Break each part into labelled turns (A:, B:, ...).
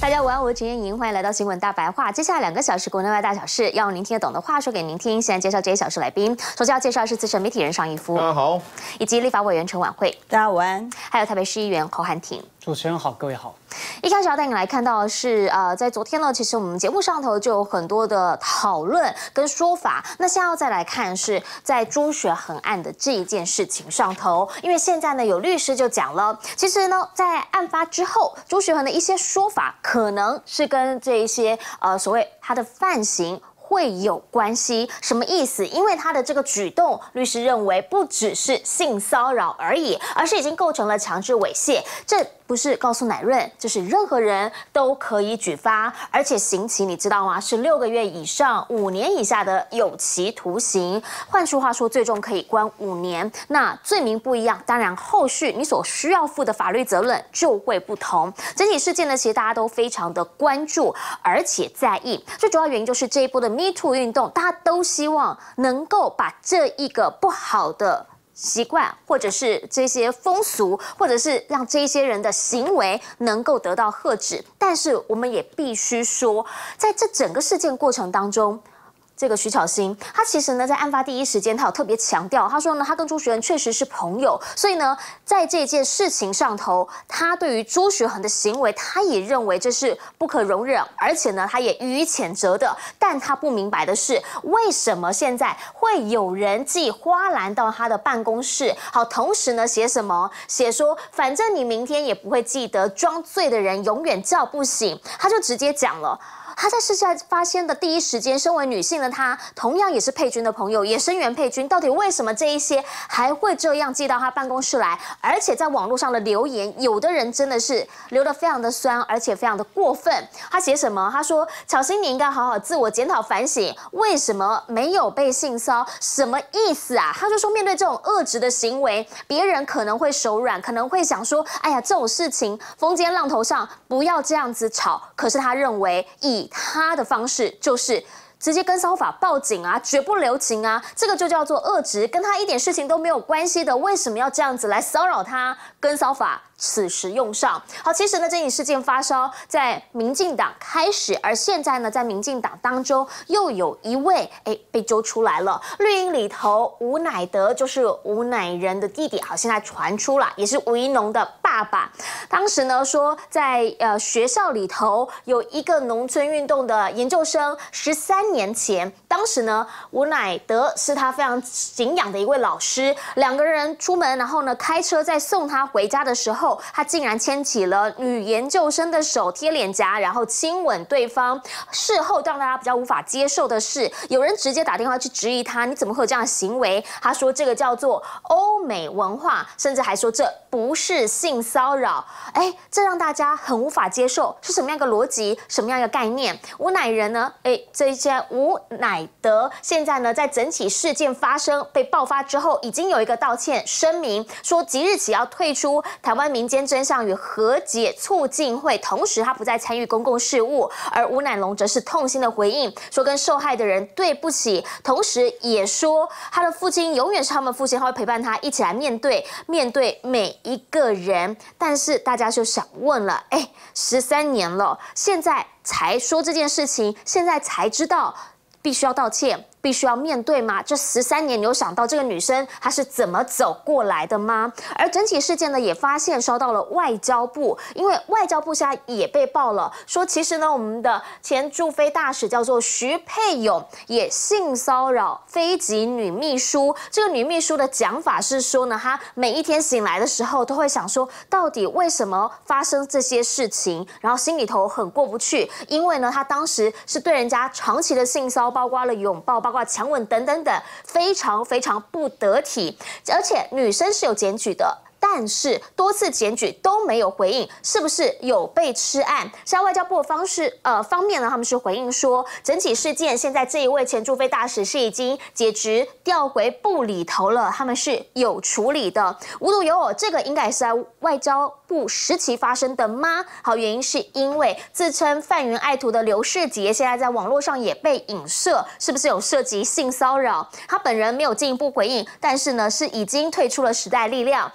A: 大家午安，我是陈燕莹，欢迎来到新闻大白话。接下来2个小时国内外大小事，要您听得懂的话说给您听。现在介绍这些小时来宾，首先要介绍的是资深媒体人尚一夫，
B: 大家好，
A: 以及立法委员陈婉慧，
C: 大家午安，
A: 还有台北市议员侯汉廷。
D: 主持人好，各位好。
A: 一开始要带你来看到的是，在昨天呢，其实我们节目上头就有很多的讨论跟说法。那现在要再来看是在朱学恒案的这一件事情上头，因为现在呢有律师就讲了，其实呢在案发之后，朱学恒的一些说法可能是跟这一些所谓他的犯行会有关系，什么意思？因为他的这个举动，律师认为不只是性骚扰而已，而是已经构成了强制猥亵。这不是告诉乃润，就是任何人都可以举发，而且刑期你知道吗？是6个月以上5年以下的有期徒刑。换句话说，最终可以关5年。那罪名不一样，当然后续你所需要负的法律责任就会不同。整体事件呢，其实大家都非常的关注，而且在意。最主要原因就是这一波的 Me Too 运动，大家都希望能够把这一个不好的习惯，或者是这些风俗，或者是让这些人的行为能够得到遏止。但是我们也必须说，在这整个事件过程当中，这个徐巧芯，他其实呢，在案发第一时间，他有特别强调，他说呢，他跟朱学恒确实是朋友，所以呢，在这件事情上头，他对于朱学恒的行为，他也认为这是不可容忍，而且呢，他也予以谴责的。但他不明白的是，为什么现在会有人寄花篮到他的办公室？好，同时呢，写什么？写说，反正你明天也不会记得，装醉的人永远叫不醒。他就直接讲了。她在事件发生的第一时间，身为女性的她，同样也是佩君的朋友，也声援佩君。到底为什么这一些还会这样寄到她办公室来？而且在网络上的留言，有的人真的是留得非常的酸，而且非常的过分。他写什么？他说：“巧芯，你应该好好自我检讨反省，为什么没有被性骚？什么意思啊？”他就说，面对这种恶质的行为，别人可能会手软，可能会想说：“哎呀，这种事情风尖浪头上，不要这样子吵。”可是他认为以他的方式就是直接跟骚法报警啊，绝不留情啊，这个就叫做恶质，跟他一点事情都没有关系的，为什么要这样子来骚扰他？跟骚法此时用上。好，其实呢，这起事件发烧在民进党开始，而现在呢，在民进党当中又有一位被揪出来了，绿营里头吴乃德就是吴乃仁的弟弟，好，现在传出了，也是吴怡农的爸爸。当时呢说在学校里头有一个农村运动的研究生，13年前，当时呢吴乃德是他非常敬仰的一位老师，两个人出门，然后呢开车在送他回家的时候，他竟然牵起了女研究生的手，贴脸颊，然后亲吻对方。事后让大家比较无法接受的是，有人直接打电话去质疑他，你怎么会有这样的行为？他说这个叫做欧美文化，甚至还说这不是性骚扰。这让大家很无法接受，是什么样一个逻辑，什么样一个概念？吴乃仁呢？这些吴乃德现在呢，在整起事件发生被爆发之后，已经有一个道歉声明，说即日起要退出台湾民间真相与和解促进会，同时他不再参与公共事务。而吴乃龙则是痛心的回应，说跟受害的人对不起，同时也说他的父亲永远是他们父亲，他会陪伴他一起来面对每一个人。但是大家就想问了，13年了，现在才说这件事情，现在才知道必须要道歉，必须要面对吗？这13年，你有想到这个女生她是怎么走过来的吗？而整起事件呢，也发现烧到了外交部，因为外交部现在也被爆了，说其实呢，我们的前驻菲大使叫做徐佩勇，也性骚扰菲籍女秘书。这个女秘书的讲法是说呢，她每一天醒来的时候都会想说，到底为什么发生这些事情，然后心里头很过不去，因为呢，她当时是对人家长期的性骚扰，包括了拥抱，包括强吻等等等，非常非常不得体。而且女生是有检举的，但是多次检举都没有回应，是不是有被吃案？像外交部的方面呢，他们是回应说，整起事件现在这一位前驻菲大使是已经解职调回部里头了，他们是有处理的。无独有偶，这个应该是在外交部时期发生的吗？好，原因是因为自称范云爱徒的刘世杰，现在在网络上也被影射，是不是有涉及性骚扰？他本人没有进一步回应，但是呢，是已经退出了时代力量。时代力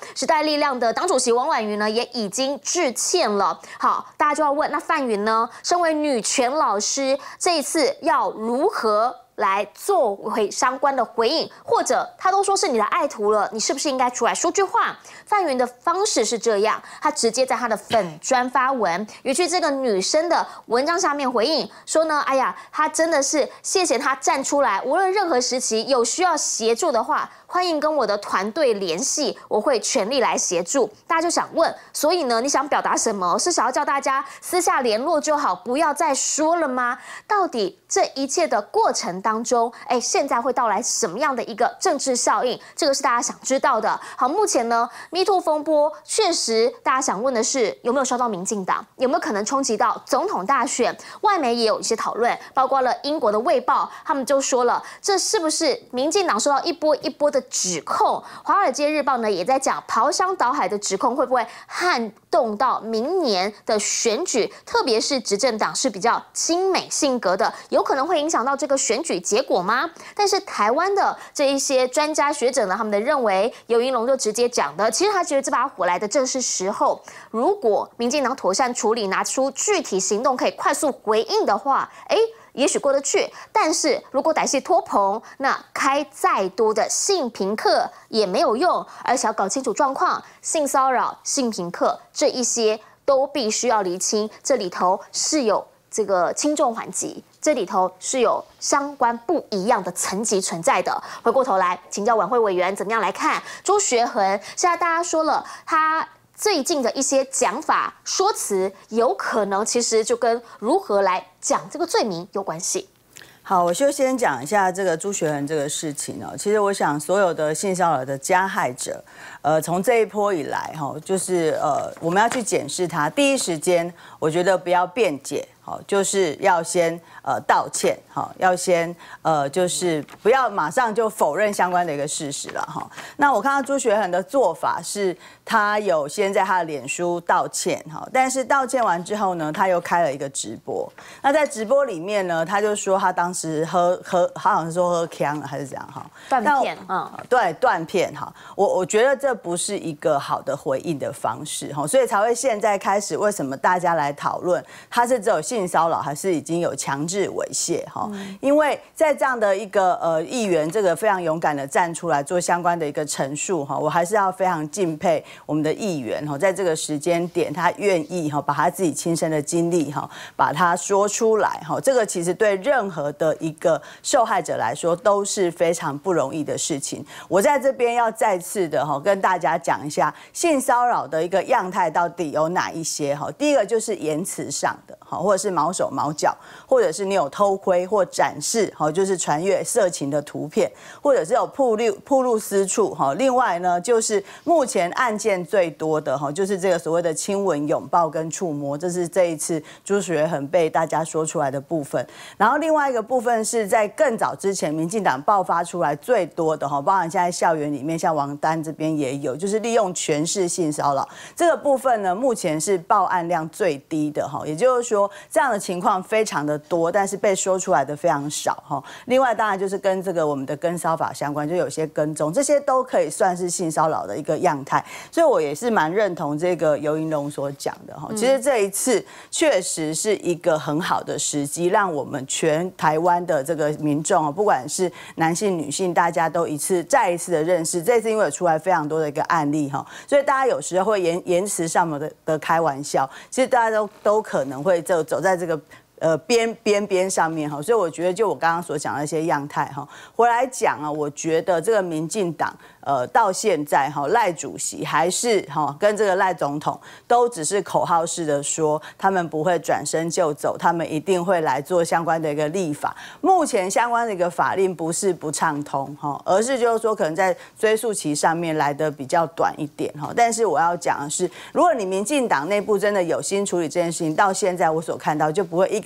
A: 力量的党主席王婉瑜呢，也已经致歉了。好，大家就要问，那范云呢？身为女权老师，这一次要如何来做回相关的回应？或者他都说是你的爱徒了，你是不是应该出来说句话？范云的方式是这样，他直接在他的粉专发文，也去这个女生的文章下面回应说呢，哎呀，他真的是谢谢他站出来，无论任何时期有需要协助的话，欢迎跟我的团队联系，我会全力来协助。大家就想问，所以呢，你想表达什么？是想要叫大家私下联络就好，不要再说了吗？到底这一切的过程当中，现在会到来什么样的一个政治效应？这个是大家想知道的。好，目前呢，Me Too 风波确实，大家想问的是有没有烧到民进党，有没有可能冲击到总统大选？外媒也有一些讨论，包括了英国的《卫报》，他们就说了，这是不是民进党受到一波一波的指控？《华尔街日报》呢也在讲，刨香岛海的指控会不会撼动到明年的选举？特别是执政党是比较亲美性格的，有可能会影响到这个选举结果吗？但是台湾的这一些专家学者呢，他们的认为，游盈隆就直接讲的，其实他觉得这把火来的正是时候。如果民进党妥善处理，拿出具体行动可以快速回应的话，也许过得去，但是如果歹戏拖棚，那开再多的性平课也没有用，而且要搞清楚状况，性骚扰、性平课这一些都必须要厘清，这里头是有这个轻重缓急，这里头是有相关不一样的层级存在的。回过头来请教晚会委员怎么样来看朱学恒？现在大家说了他最近的一些讲法说辞，有可能其实就跟如何来讲这个罪名有关系。
B: 好，我就先讲一下这个朱学恒这个事情哦。其实我想，所有的性骚扰的加害者，从这一波以来哈，就是我们要去检视他。第一时间，我觉得不要辩解，好，就是要先道歉，好，要先就是不要马上就否认相关的一个事实了哈。那我看到朱学恒的做法是，他有先在他的脸书道歉哈，但是道歉完之后呢，他又开了一个直播。那在直播里面呢，他就说他当时他好像是说喝呛了还是怎样哈？
A: 断片，
B: 对，断片哈。我觉得这不是一个好的回应的方式哈，所以才会现在开始为什么大家来讨论他是只有性骚扰还是已经有强制猥亵哈？因为在这样的一个议员这个非常勇敢的站出来做相关的一个陈述哈，我还是要非常敬佩我们的议员哈，在这个时间点他愿意哈把他自己亲身的经历哈把它说出来哈，这个其实对任何的一个受害者来说都是非常不容易的事情。我在这边要再次的哈跟大家讲一下性骚扰的一个样态到底有哪一些哈。第一个就是言辞上的哈，或者是毛手毛脚，或者是你有偷窥或展示哈，就是传阅色情的图片，或者是有暴露私处哈。另外呢，就是目前案件最多的哈，就是这个所谓的亲吻、拥抱跟触摸，这是这一次朱学恒被大家说出来的部分。然后另外一个部分是在更早之前，民进党爆发出来最多的哈，包含现在校园里面，像王丹这边也有，就是利用权势性骚扰这个部分呢，目前是报案量最低的哈，也就是说这样的情况非常的多，但是被说出来的非常少哈。另外当然就是跟这个我们的跟骚法相关，就有些跟踪，这些都可以算是性骚扰的一个样态，所以我也是蛮认同这个游盈隆所讲的哈。其实这一次确实是一个很好的时机，让我们全台湾的这个民众，不管是男性女性，大家都再一次的认识。这次因为有出来非常多的一个案例哈，所以大家有时候会言辞上面的开玩笑，其实大家都可能会走在这个边上面哈，所以我觉得就我刚刚所讲的一些样态哈，回来讲啊，我觉得这个民进党到现在哈，赖主席还是哈跟这个赖总统都只是口号式的说，他们不会转身就走，他们一定会来做相关的一个立法。目前相关的一个法令不是不畅通哈，而是就是说可能在追溯期上面来的比较短一点哈。但是我要讲的是，如果你民进党内部真的有心处理这件事情，到现在我所看到就不会一个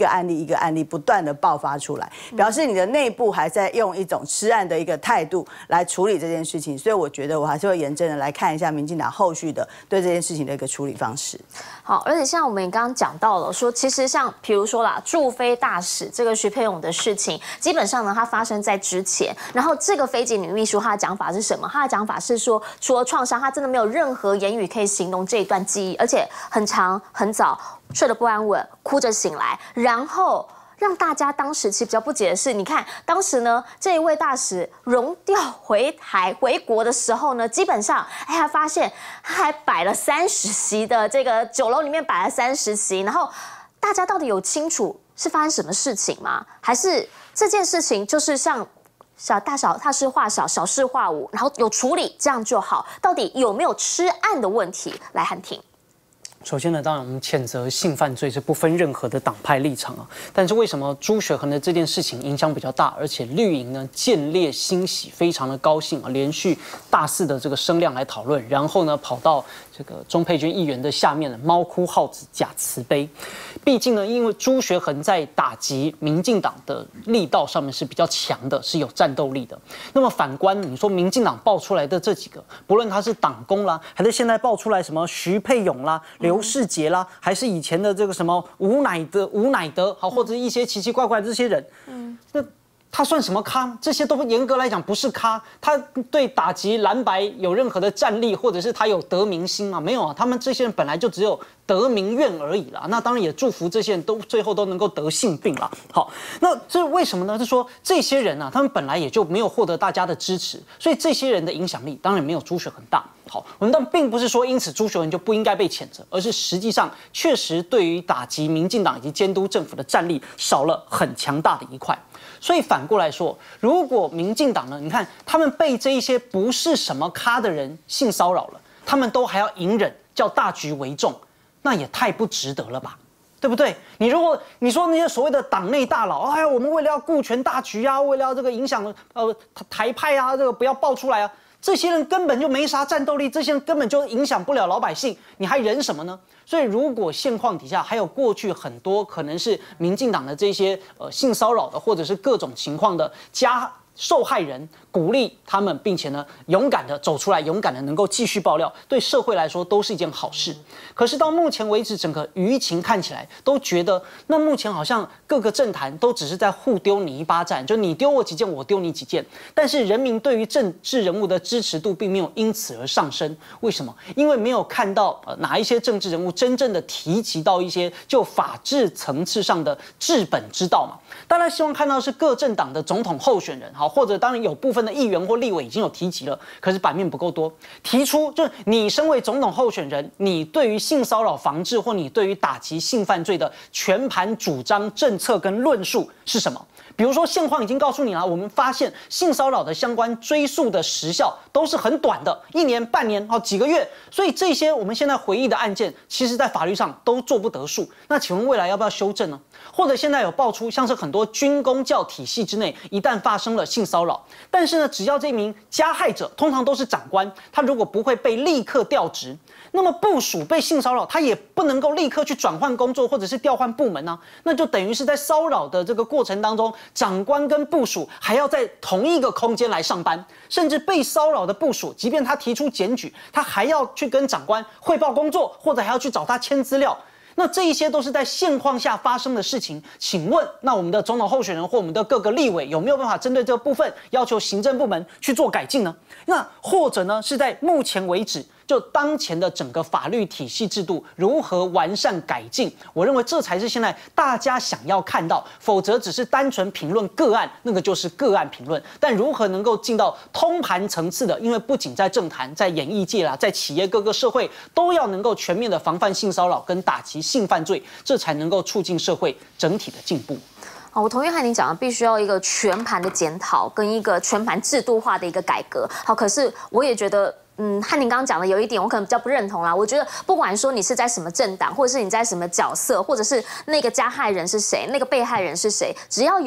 B: 个案例一个案例不断的爆发出来，表示你的内部还在用一种吃案的一个态度来处理这件事情。所以我觉得我还是会严正的来看一下民进党后续的对这件事情的一个处理方式。
A: 好，而且像我们刚刚讲到了，说其实像比如说啦，驻菲大使这个徐佩勇的事情，基本上呢，它发生在之前。然后这个菲籍女秘书她的讲法是什么？她的讲法是说，除了创伤，她真的没有任何言语可以形容这一段记忆，而且很长很早，睡得不安稳，哭着醒来，然后。让大家当时其实比较不解的是，你看当时呢，这一位大使荣调回国的时候呢，基本上他发现他还摆了30席的这个酒楼里面摆了30席，然后大家到底有清楚是发生什么事情吗？还是这件事情就是像大事化小，小事化无，然后有处理这样就好？到底有没有吃案的问题？来，汉庭。
C: 首先呢，当然我们谴责性犯罪是不分任何的党派立场啊。但是为什么朱学恒的这件事情影响比较大，而且绿营呢见猎欣喜，非常的高兴啊，连续大肆的这个声量来讨论，然后呢跑到这个钟佩君议员的下面猫哭耗子假慈悲。毕竟呢，因为朱学恒在打击民进党的力道上面是比较强的，是有战斗力的。那么反观你说民进党爆出来的这几个，不论他是党工啦，还是现在爆出来什么徐佩勇啦、刘世杰啦，还是以前的这个什么吴乃德，好，或者一些奇奇怪怪的这些人，那他算什么咖？这些都严格来讲不是咖。他对打击蓝白有任何的战力，或者是他有得民心吗？没有啊，他们这些人本来就只有得民怨而已啦。那当然也祝福这些人都最后都能够得性病啦。好，那这为什么呢？是说这些人啊，他们本来也就没有获得大家的支持，所以这些人的影响力当然没有朱学恒大。好，我们但并不是说因此朱学恒就不应该被谴责，而是实际上确实对于打击民进党以及监督政府的战力少了很强大的一块。所以反过来说，如果民进党呢，你看他们被这一些不是什么咖的人性骚扰了，他们都还要隐忍，叫大局为重，那也太不值得了吧？对不对？如果你说那些所谓的党内大佬，哎呀，我们为了要顾全大局啊，为了要这个影响台派啊，这个不要爆出来啊，这些人根本就没啥战斗力，这些人根本就影响不了老百姓，你还忍什么呢？所以，如果现况底下还有过去很多可能是民进党的这些性骚扰的，或者是各种情况的受害人，鼓励他们，并且呢勇敢的走出来，勇敢的能够继续爆料，对社会来说都是一件好事。可是到目前为止，整个舆情看起来都觉得，那目前好像各个政坛都只是在互丢泥巴战，就你丢我几件，我丢你几件。但是人民对于政治人物的支持度并没有因此而上升。为什么？因为没有看到哪一些政治人物真正的提及到一些就法治层次上的治本之道嘛。当然希望看到是各政党的总统候选人，好，或者当然有部分的议员或立委已经有提及了，可是版面不够多。提出就是你身为总统候选人，你对于性骚扰防治或你对于打击性犯罪的全盘主张、政策跟论述是什么？比如说现况已经告诉你了，我们发现性骚扰的相关追诉的时效都是很短的，1年、半年、几个月，所以这些我们现在回忆的案件，其实在法律上都做不得数。那请问未来要不要修正呢？或者现在有爆出，像是很多军公教体系之内，一旦发生了性骚扰，但是呢，只要这名加害者通常都是长官，他如果不会被立刻调职，那么部属被性骚扰，他也不能够立刻去转换工作或者是调换部门啊，那就等于是在骚扰的这个过程当中，长官跟部属还要在同一个空间来上班，甚至被骚扰的部属，即便他提出检举，他还要去跟长官汇报工作，或者还要去找他签资料。那这一些都是在现况下发生的事情，请问那我们的总统候选人或我们的各个立委有没有办法针对这个部分要求行政部门去做改进呢？那或者呢是在目前为止就当前的整个法律体系制度如何完善改进，我认为这才是现在大家想要看到，否则只是单纯评论个案，那个就是个案评论。但如何能够进到通盘层次的，因为不仅在政坛、在演艺界啦，在企业各个社会都要能够全面的防范性骚扰跟打击性犯罪，这才能够促进社会整体的进步。
A: 好，我同意汉宁讲的，必须要一个全盘的检讨跟一个全盘制度化的一个改革。好，可是我也觉得。汉宁刚刚讲的有一点，我可能比较不认同啦。我觉得不管说你是在什么政党，或者是你在什么角色，或者是那个加害人是谁，那个被害人是谁，只要有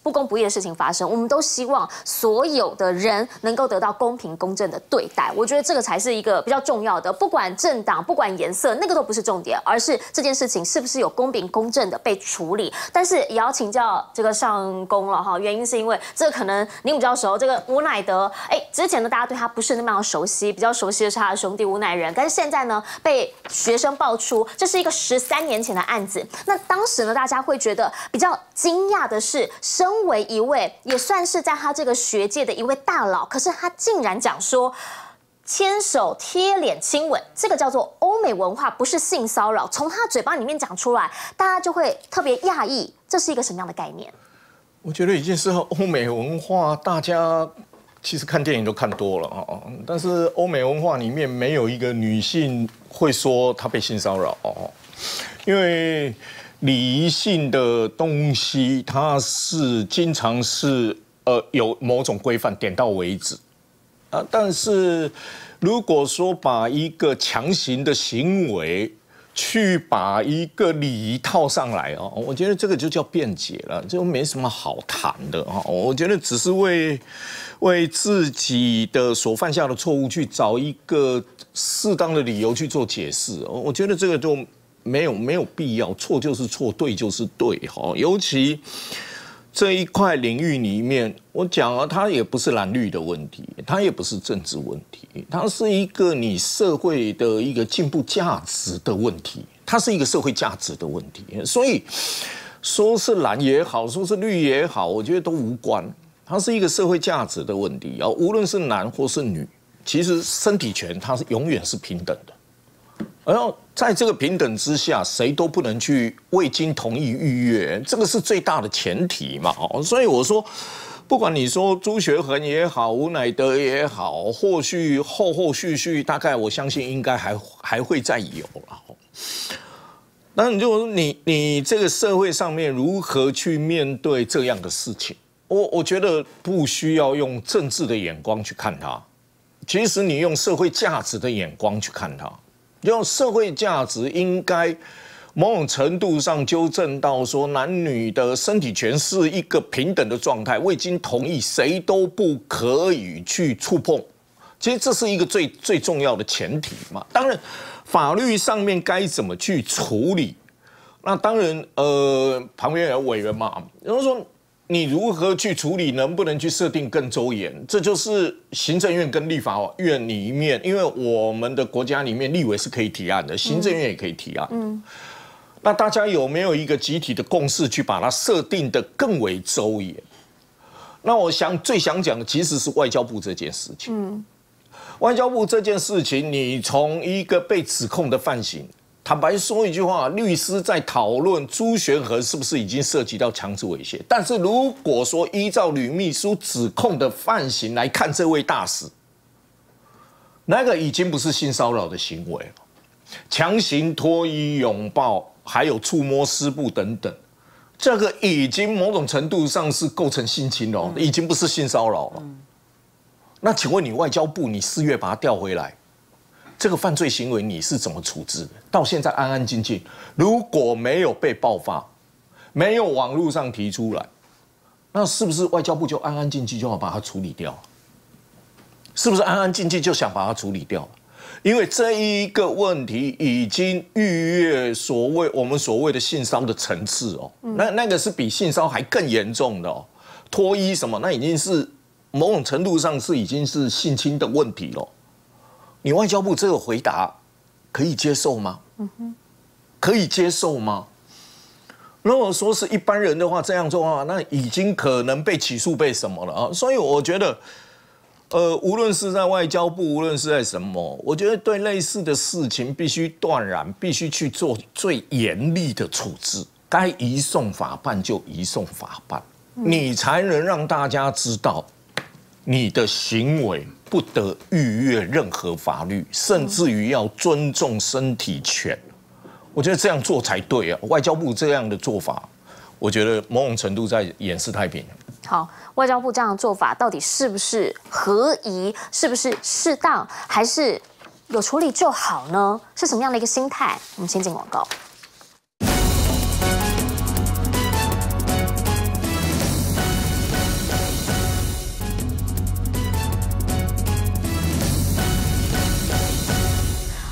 A: 不公不义的事情发生，我们都希望所有的人能够得到公平公正的对待。我觉得这个才是一个比较重要的，不管政党，不管颜色，那个都不是重点，而是这件事情是不是有公平公正的被处理。但是也要请教这个上公了哈，原因是因为这可能您比较熟，这个吴乃德，之前呢大家对他不是那么样熟悉，比较熟悉的是他的兄弟吴乃仁，但是现在呢被学生爆出这是一个13年前的案子。那当时呢大家会觉得比较惊讶的是，身为一位也算是在他这个学界的一位大佬，可是他竟然讲说牵手、贴脸、亲吻，这个叫做欧美文化，不是性骚扰。从他嘴巴里面讲出来，大家就会特别讶异，这是一个什么样的概念？
D: 我觉得已经是欧美文化，大家其实看电影都看多了哦。但是欧美文化里面没有一个女性会说她被性骚扰哦，因为礼仪性的东西，它是经常是有某种规范，点到为止。但是如果说把一个强行的行为去把一个礼仪套上来哦，我觉得这个就叫辩解了，就没什么好谈的哦。我觉得只是为自己的所犯下的错误去找一个适当的理由去做解释，我觉得这个就没有必要，错就是错，对就是对哈。尤其这一块领域里面，我讲了，它也不是蓝绿的问题，它也不是政治问题，它是一个你社会的一个进步价值的问题，它是一个社会价值的问题。所以说是蓝也好，说是绿也好，我觉得都无关，它是一个社会价值的问题啊。无论是男或是女，其实身体权它是永远是平等的。然后在这个平等之下，谁都不能去未经同意逾越，这个是最大的前提嘛。所以我说，不管你说朱学恒也好，吴乃德也好，或许后续大概我相信应该还会再有了。那你就你这个社会上面如何去面对这样的事情？我觉得不需要用政治的眼光去看它，其实你用社会价值的眼光去看它。用社会价值应该某种程度上纠正到说，男女的身体权是一个平等的状态，未经同意谁都不可以去触碰。其实这是一个最重要的前提嘛。当然，法律上面该怎么去处理，那当然旁边有委员嘛，然后说你如何去处理，能不能去设定更周延？这就是行政院跟立法院里面，因为我们的国家里面立委是可以提案的，行政院也可以提案。那大家有没有一个集体的共识去把它设定的更为周延？那我最想讲的其实是外交部这件事情。外交部这件事情，你从一个被指控的犯行。坦白说一句话，律师在讨论朱学恒是不是已经涉及到强制猥亵，但是如果说依照吕秘书指控的犯行来看，这位大使，那个已经不是性骚扰的行为了，强行脱衣、拥抱，还有触摸湿布等等，这个已经某种程度上是构成性侵了，已经不是性骚扰了。那请问你外交部，你4月把他调回来？这个犯罪行为你是怎么处置的？到现在安安静静，如果没有被爆发，没有网络上提出来，那是不是外交部就安安静静就要把它处理掉？是不是安安静静就想把它处理掉？因为这一个问题已经逾越我们所谓的性骚的层次哦，那个是比性骚还更严重的哦，脱衣什么，那已经是某种程度上是已经是性侵的问题了。你外交部这个回答可以接受吗？可以接受吗？如果说是一般人的话，这样做的话，那已经可能被起诉被什么了啊？所以我觉得，无论是在外交部，无论是在什么，我觉得对类似的事情必须断然，必须去做最严厉的处置，该移送法办就移送法办，你才能让大家知道你的行为不得逾越任何法律，甚至于要尊重身体权。我觉得这样做才对啊！外交部这样的做法，我觉得某种程度在掩饰太平。
A: 好，外交部这样的做法到底是不是合宜，是不是适当，还是有处理就好呢？是什么样的一个心态？我们先进广告。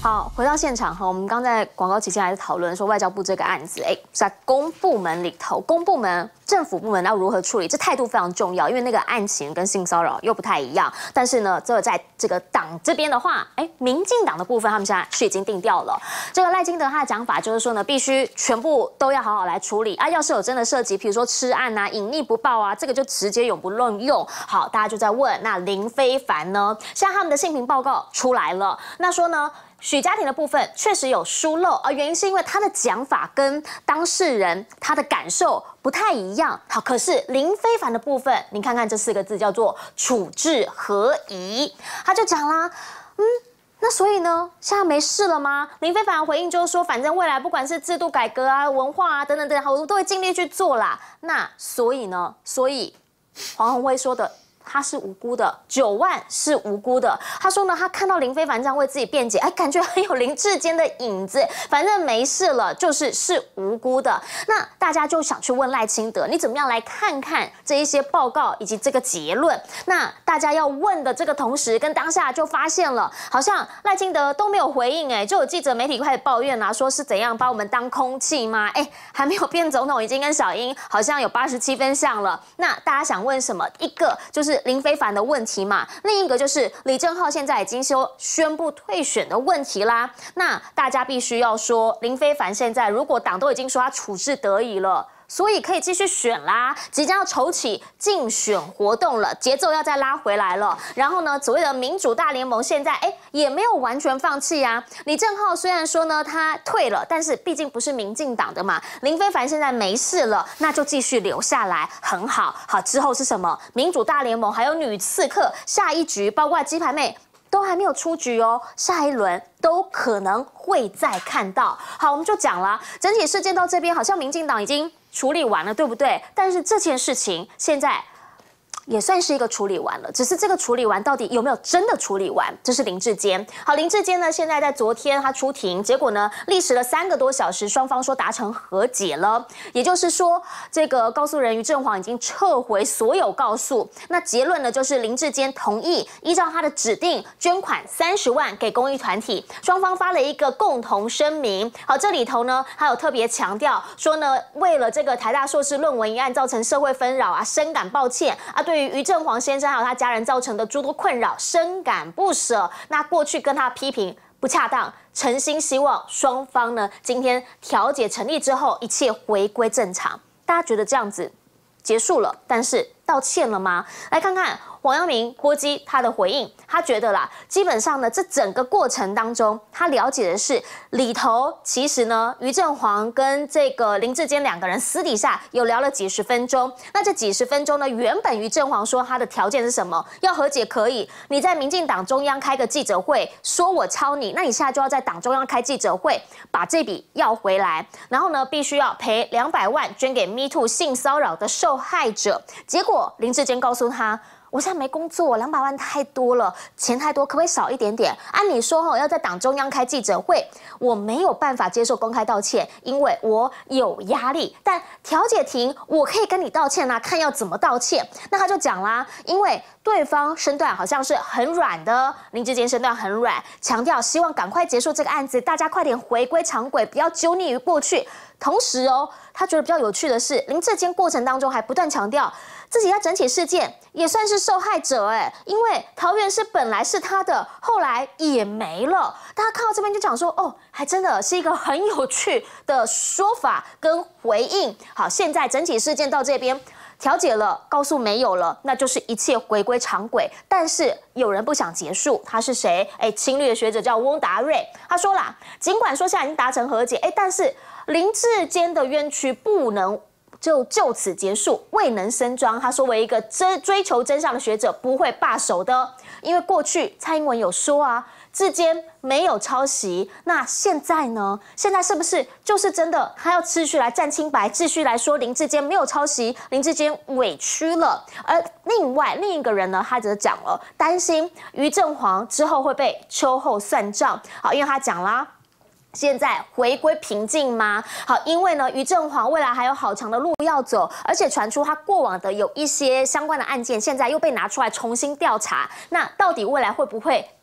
A: 好，回到现场哈，我们刚在广告期间还在讨论说外交部这个案子，在公部门里头，公部门、政府部门要如何处理，这态度非常重要，因为那个案情跟性骚扰又不太一样。但是呢，在这个党这边的话，民进党的部分他们现在是已经定调了。这个赖清德他的讲法就是说呢，必须全部都要好好来处理啊。要是有真的涉及，比如说吃案啊、隐匿不报啊，这个就直接永不论用。好，大家就在问，那林非凡呢？现在他们的性平报告出来了，那说呢？许家庭的部分确实有疏漏，原因是因为他的讲法跟当事人他的感受不太一样。好，可是林非凡的部分，你看看这4个字叫做处置合宜，他就讲啦，那所以呢，现在没事了吗？林非凡的回应就是说，反正未来不管是制度改革啊、文化啊等等等，我都会尽力去做啦。那所以呢，黄宏威说的。他是无辜的，9万是无辜的。他说呢，他看到林非凡这样为自己辩解，感觉很有林志坚的影子。反正没事了，是无辜的。那大家就想去问赖清德，你怎么样来看看这一些报告以及这个结论？那大家要问的这个同时，跟当下就发现了，好像赖清德都没有回应，就有记者媒体开始抱怨啊，说是怎样把我们当空气吗？还没有变总统，已经跟小英好像有87分像了。那大家想问什么？一个就是林非凡的问题嘛，另一个就是李正皓现在已经宣布退选的问题啦。那大家必须要说，林非凡现在如果党都已经说他处置得宜了，所以可以继续选啦，即将要筹起竞选活动了，节奏要再拉回来了。然后呢，所谓的民主大联盟现在也没有完全放弃啊。李正皓虽然说呢他退了，但是毕竟不是民进党的嘛。林非凡现在没事了，那就继续留下来，很好。好，之后是什么？民主大联盟还有女刺客，下一局包括鸡排妹。都还没有出局哦，下一轮都可能会再看到。好，我们就讲了，整体事件到这边，好像民进党已经处理完了，对不对？但是这件事情现在也算是一个处理完了，只是这个处理完到底有没有真的处理完？这是林志坚。好，林志坚呢，现在在昨天他出庭，结果呢历时了3个多小时，双方说达成和解了，也就是说，这个告诉人于正煌已经撤回所有告诉。那结论呢，就是林志坚同意依照他的指定捐款30万给公益团体，双方发了一个共同声明。好，这里头呢还有特别强调说呢，为了这个台大硕士论文一案造成社会纷扰啊，深感抱歉啊，对于于正煌先生还有他家人造成的诸多困扰，深感不舍。那过去跟他批评不恰当，诚心希望双方呢今天调解成立之后，一切回归正常。大家觉得这样子结束了，但是道歉了吗？来看看王阳明波基他的回应，他觉得啦，基本上呢，这整个过程当中，他了解的是里头其实呢，于正煌跟这个林志坚2个人私底下有聊了几十分钟。那这几十分钟呢，原本于正煌说他的条件是什么？要和解可以，你在民进党中央开个记者会，说我抄你，那你现在就要在党中央开记者会，把这笔要回来，然后呢，必须要赔200万捐给 Me Too 性骚扰的受害者。结果林志坚告诉他，我现在没工作，200万太多了，钱太多，可不可以少一点点？按你说要在党中央开记者会，我没有办法接受公开道歉，因为我有压力。但调解庭我可以跟你道歉啊，看要怎么道歉。那他就讲啦，因为对方身段好像是很软的，林志坚身段很软，强调希望赶快结束这个案子，大家快点回归常轨，不要纠溺于过去。同时他觉得比较有趣的是，林志坚过程当中还不断强调自己在整起事件也算是受害者因为桃园市本来是他的，后来也没了。大家看到这边就讲说，还真的是一个很有趣的说法跟回应。好，现在整起事件到这边调解了，告诉没有了，那就是一切回归常轨。但是有人不想结束，他是谁？青绿的学者叫翁达瑞，他说啦，尽管说现在已经达成和解，但是林志坚的冤屈不能就此结束，未能升庄。他说，为一个追求真相的学者不会罢手的，因为过去蔡英文有说啊，志坚没有抄袭。那现在呢？现在是不是就是真的？他要继续来站清白，继续来说林志坚没有抄袭，林志坚委屈了。而另一个人呢，他则讲了，担心于正煌之后会被秋后算账。好，因为他讲啦，现在回归平静吗？好，因为呢，于正煌未来还有好长的路要走，而且传出他过往的有一些相关的案件，现在又被拿出来重新调查。那到底未来会不会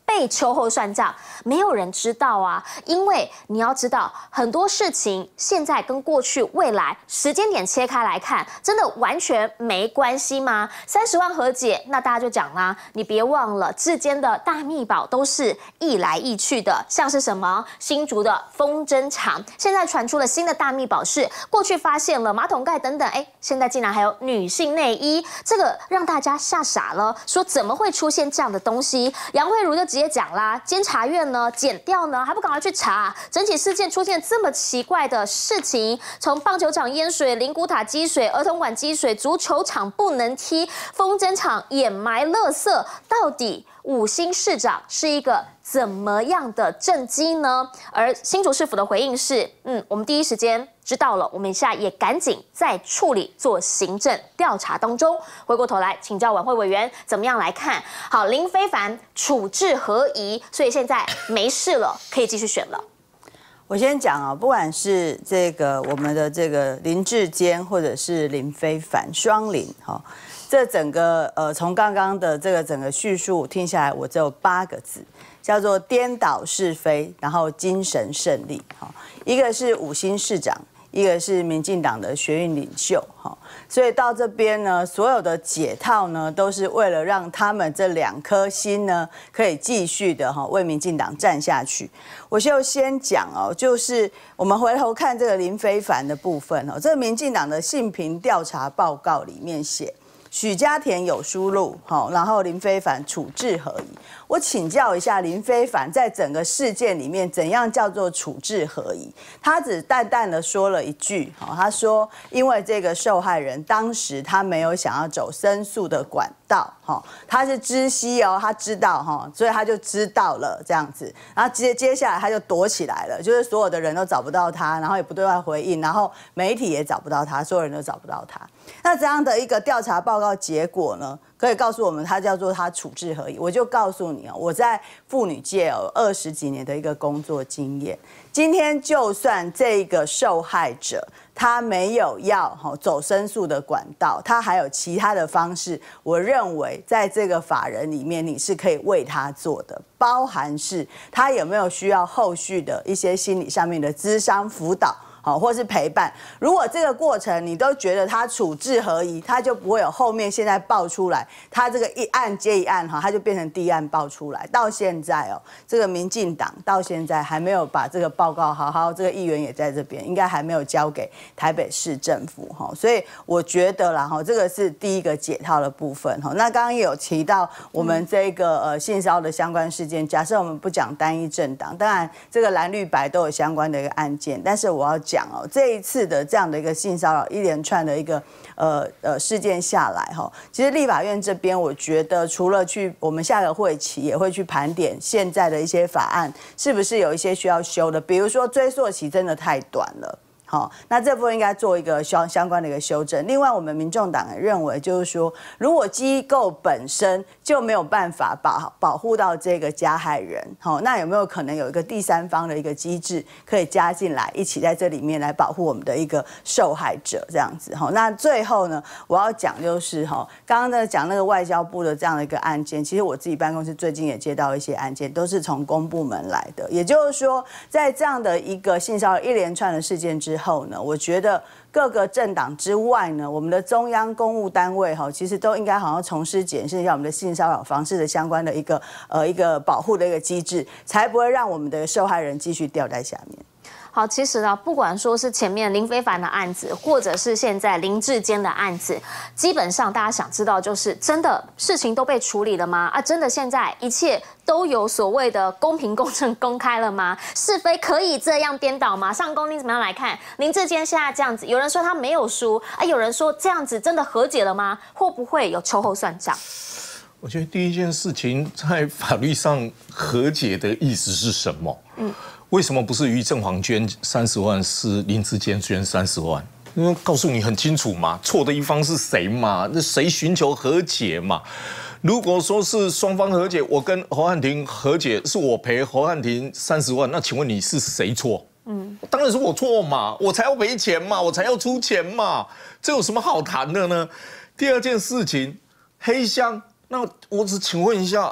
A: 被秋后算账，没有人知道啊。因为你要知道，很多事情现在跟过去、未来时间点切开来看，真的完全没关系吗？30万和解，那大家就讲啦，你别忘了，之间的大秘宝都是易来易去的，像是什么新竹的风筝厂，现在传出了新的大秘宝是，过去发现了马桶盖等等，现在竟然还有女性内衣，这个让大家吓傻了，说怎么会出现这样的东西？杨慧如就直接讲啦，监察院呢检调呢还不赶快去查，整起事件出现这么奇怪的事情，从棒球场淹水、灵骨塔积水、儿童馆积水、足球场不能踢、风筝场掩埋垃圾，到底5星市长是一个怎么样的政绩呢？而新竹市府的回应是，我们第一时间知道了，我们现在也赶紧在处理做行政调查当中。回过头来请教晚会委员怎么样来看？好，林非凡处置何宜？所以现在没事了，可以继续选了。
B: 我先讲啊，不管是这个我们的这个林志坚，或者是林非凡双林，这整个从刚刚的这个整个叙述听下来，我只有8个字，叫做颠倒是非，然后精神胜利。一个是5星市长，一个是民进党的学运领袖，所以到这边呢，所有的解套呢，都是为了让他们这2颗心呢，可以继续的为民进党站下去。我就先讲就是我们回头看这个林非凡的部分这个民进党的性平调查报告里面写，许家田有疏漏，然后林非凡处置何宜？我请教一下林非凡，在整个事件里面，怎样叫做处置何宜？他只淡淡的说了一句，他说因为这个受害人当时他没有想要走申诉的管道，他是知悉他知道所以他就知道了这样子，然后接下来他就躲起来了，就是所有的人都找不到他，然后也不对外回应，然后媒体也找不到他，所有人都找不到他。那这样的一个调查报告结果呢，可以告诉我们他叫做他处置何宜？我就告诉你我在妇女界有20几年的一个工作经验。今天就算这个受害者他没有要走申诉的管道，他还有其他的方式，我认为在这个法人里面你是可以为他做的，包含是他有没有需要后续的一些心理上面的諮商輔導，或是陪伴。如果这个过程你都觉得他处置何宜，他就不会有后面现在爆出来，他这个一案接一案他就变成第一案爆出来。到现在这个民进党到现在还没有把这个报告好好，这个议员也在这边，应该还没有交给台北市政府所以我觉得啦这个是第一个解套的部分那刚刚也有提到我们这个性骚扰的相关事件，假设我们不讲单一政党，当然这个蓝绿白都有相关的一个案件，但是我要讲这一次的这样的一个性骚扰一连串的一个事件下来其实立法院这边我觉得除了我们下个会期也会去盘点现在的一些法案是不是有一些需要修的，比如说追溯期真的太短了。那这部分应该做一个相关的一个修正。另外，我们民众党也认为，就是说，如果机构本身就没有办法保护到这个加害人，那有没有可能有一个第三方的一个机制可以加进来，一起在这里面来保护我们的一个受害者这样子？那最后呢，我要讲就是刚刚讲那个外交部的这样的一个案件，其实我自己办公室最近也接到一些案件，都是从公部门来的。也就是说，在这样的一个性骚扰一连串的事件之后呢，我觉得各个政党之外呢，我们的中央公务单位其实都应该好像重施检视一下我们的性骚扰防治的相关的一个保护的一个机制，才不会让我们的受害人继续掉在下面。
A: 好，其实呢，不管说是前面林非凡的案子，或者是现在林志坚的案子，基本上大家想知道就是真的事情都被处理了吗？真的现在一切都有所谓的公平、公正、公开了吗？是非可以这样颠倒吗？上公，你怎么样来看林志坚现在这样子？有人说他没有输有人说这样子真的和解了吗？会不会有秋后算账？
D: 我觉得第一件事情，在法律上和解的意思是什么？为什么不是于正煌捐30万，是林志坚捐30万？因为告诉你很清楚嘛，错的一方是谁嘛？那谁寻求和解嘛？如果说是双方和解，我跟侯汉廷和解，是我赔侯汉廷30万，那请问你是谁错？当然是我错嘛，我才要赔钱嘛，我才要出钱嘛，这有什么好谈的呢？第二件事情，黑箱，那我只请问一下，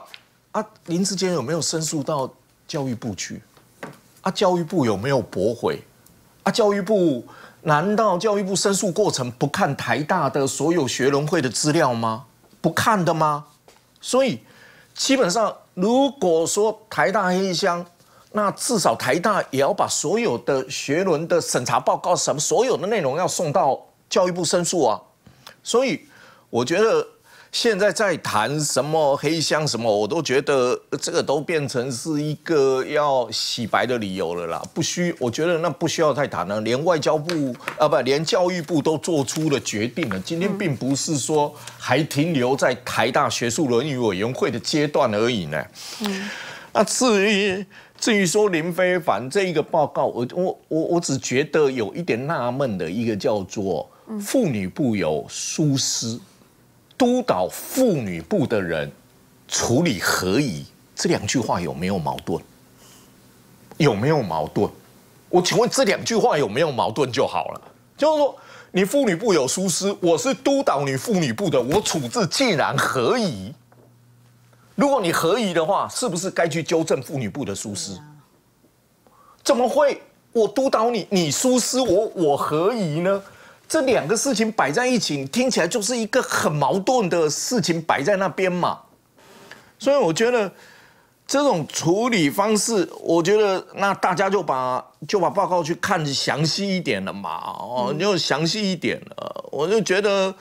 D: 啊，林智坚有没有申诉到教育部去？啊，教育部有没有驳回？啊，难道教育部申诉过程不看台大的所有学伦会的资料吗？不看的吗？所以基本上，如果说台大黑箱，那至少台大也要把所有的学伦的审查报告什么所有的内容要送到教育部申诉啊。所以我觉得现在在谈什么黑箱什么，我都觉得这个都变成是一个要洗白的理由了啦。我觉得那不需要再谈了。连外交部连教育部都做出了决定了。今天并不是说还停留在台大学术伦理委员会的阶段而已呢。那至于说林非凡这一个报告，我只觉得有一点纳闷的一个叫做妇女部有疏失。督导妇女部的人处理合宜，这2句话有没有矛盾？有没有矛盾？我请问这2句话有没有矛盾就好了。就是说，你妇女部有疏失，我是督导你妇女部的，我处置竟然合宜。如果你合宜的话，是不是该去纠正妇女部的疏失？怎么会我督导你，你疏失我合宜呢？这2个事情摆在一起，听起来就是一个很矛盾的事情摆在那边嘛。所以我觉得这种处理方式，我觉得那大家就把报告去看详细一点了嘛，就详细一点了。我就觉得，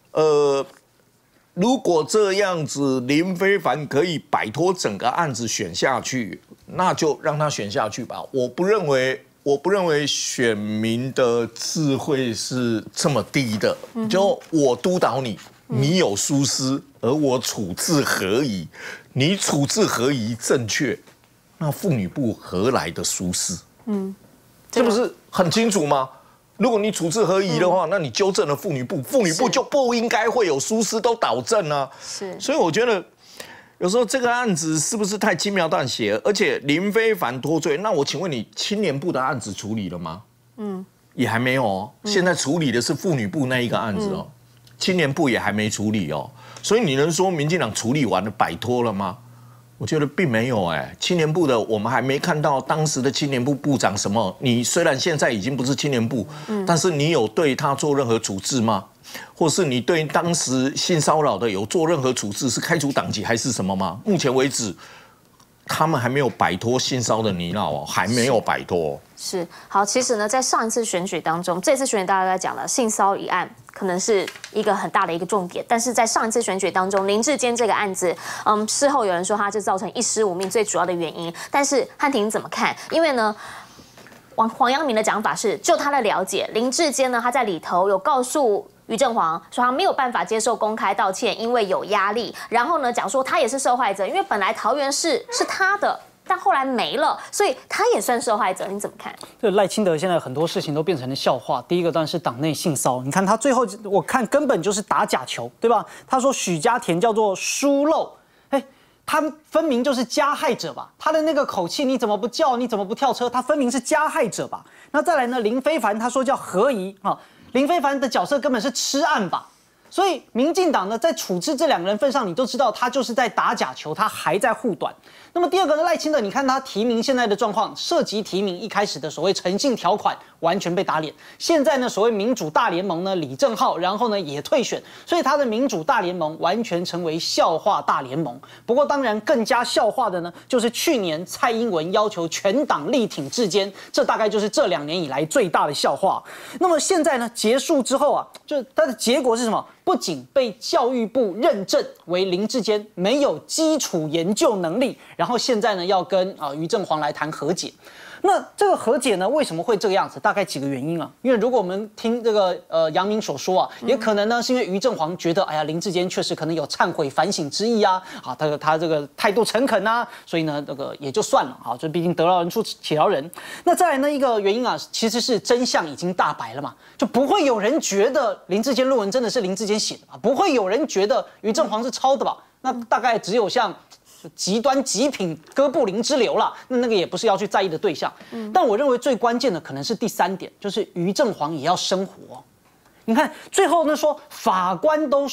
D: 如果这样子林非凡可以摆脱整个案子选下去，那就让他选下去吧。我不认为选民的智慧是这么低的。就我督导你，你有疏失，而我处置合宜，你处置合宜正确，那妇女部何来的疏失？这不是很清楚吗？如果你处置合宜的话，那你纠正了妇女部，妇女部就不应该会有疏失，都导正啊。所以我觉得。有时候这个案子是不是太轻描淡写？而且林非凡脱罪，那我请问你，青年部的案子处理了吗？也还没有哦。现在处理的是妇女部那一个案子哦，青年部也还没处理哦。所以你能说民进党处理完了摆脱了吗？我觉得并没有哎。青年部的我们还没看到当时的青年部部长什么。你虽然现在已经不是青年部，但是你有对他做任何处置吗？或是你对当时性骚扰的有做任何处置，是开除党籍还是什么吗？目前为止，他们还没有摆脱性骚的泥淖哦，还没有摆脱。
A: 是好，其实呢，在上一次选举当中，这次选举大家在讲了性骚一案，可能是一个很大的一个重点。但是在上一次选举当中，林智坚这个案子，事后有人说他是造成一尸5命最主要的原因。但是汉庭怎么看？因为呢，黄阳明的讲法是，就他的了解，林智坚呢，他在里头有告诉于正煌说他没有办法接受公开道歉，因为有压力。然后呢，讲说他也是受害者，因为本来桃园市是他的，但后来没了，所以他也算受害者。你怎么看？
C: 这赖清德现在很多事情都变成了笑话。第一个当然是党内性骚，你看他最后我看根本就是打假球，对吧？他说许家田叫做疏漏，他分明就是加害者吧？他的那个口气，你怎么不叫？你怎么不跳车？他分明是加害者吧？那再来呢？林非凡他说叫合宜啊。林非凡的角色根本是吃案吧，所以民进党呢在处置这2个人份上，你都知道他就是在打假球，他还在护短。那么第二个呢，赖清德，你看他提名现在的状况，涉及提名一开始的所谓诚信条款完全被打脸，现在呢所谓民主大联盟呢李正皓，然后呢也退选，所以他的民主大联盟完全成为笑话大联盟。不过当然更加笑话的呢，就是去年蔡英文要求全党力挺智坚，这大概就是这2年以来最大的笑话。那么现在呢结束之后啊，就它的结果是什么？不仅被教育部认证为林智坚没有基础研究能力，然后现在呢要跟于正煌来谈和解。那这个和解呢，为什么会这个样子？大概几个原因啊。因为如果我们听这个阳明所说啊，也可能呢是因为于正煌觉得，哎呀，林智坚确实可能有忏悔反省之意啊，他这个态度诚恳啊，所以呢这个也就算了啊，这毕竟得饶人处且饶人。那再来呢一个原因啊，其实是真相已经大白了嘛，就不会有人觉得林智坚论文真的是林智坚写的吧？不会有人觉得于正煌是抄的吧？那大概只有像极端极品哥布林之流了，那个也不是要去在意的对象。但我认为最关键的可能是第3点，就是于正煌也要生活。你看最后呢说法官都说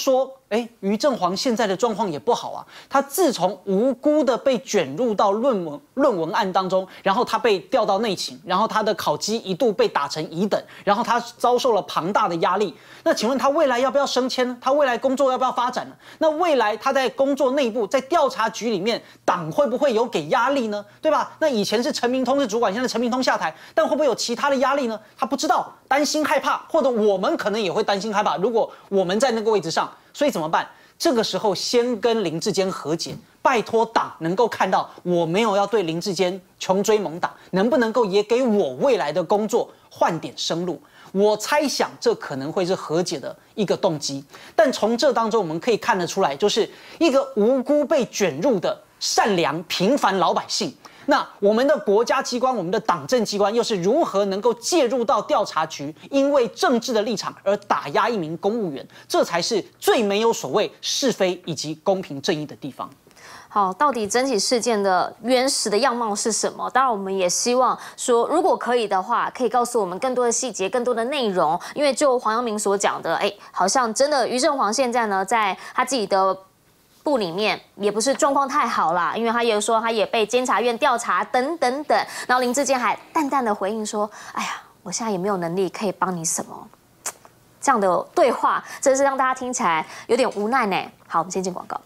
C: 于正煌现在的状况也不好啊。他自从无辜的被卷入到论文案当中，然后他被调到内勤，然后他的考绩一度被打成乙等，然后他遭受了庞大的压力。那请问他未来要不要升迁呢？他未来工作要不要发展呢？那未来他在工作内部，在调查局里面，党会不会有给压力呢？对吧？那以前是陈明通是主管，现在陈明通下台，但会不会有其他的压力呢？他不知道，担心害怕，或者我们可能也会担心害怕。如果我们在那个位置上，所以怎么办？这个时候先跟林智坚和解，拜托党能够看到我没有要对林智坚穷追猛打，能不能够也给我未来的工作换点生路？我猜想这可能会是和解的一个动机。但从这当中我们可以看得出来，就是一个无辜被卷入的善良平凡老百姓。那我们的国家机关，我们的党政机关又是如何能够介入到调查局，因为政治的立场而打压一名公务员？这才是最没有所谓是非以及公平正义的地方。
A: 好，到底整体事件的原始的样貌是什么？当然，我们也希望说，如果可以的话，可以告诉我们更多的细节、更多的内容。因为就黄阳明所讲的，好像真的于正煌现在呢，在他自己的部里面也不是状况太好啦，因为他也说他也被监察院调查等等等。然后林智坚还淡淡的回应说：“哎呀，我现在也没有能力可以帮你什么。”这样的对话，真是让大家听起来有点无奈呢。好，我们先进广告。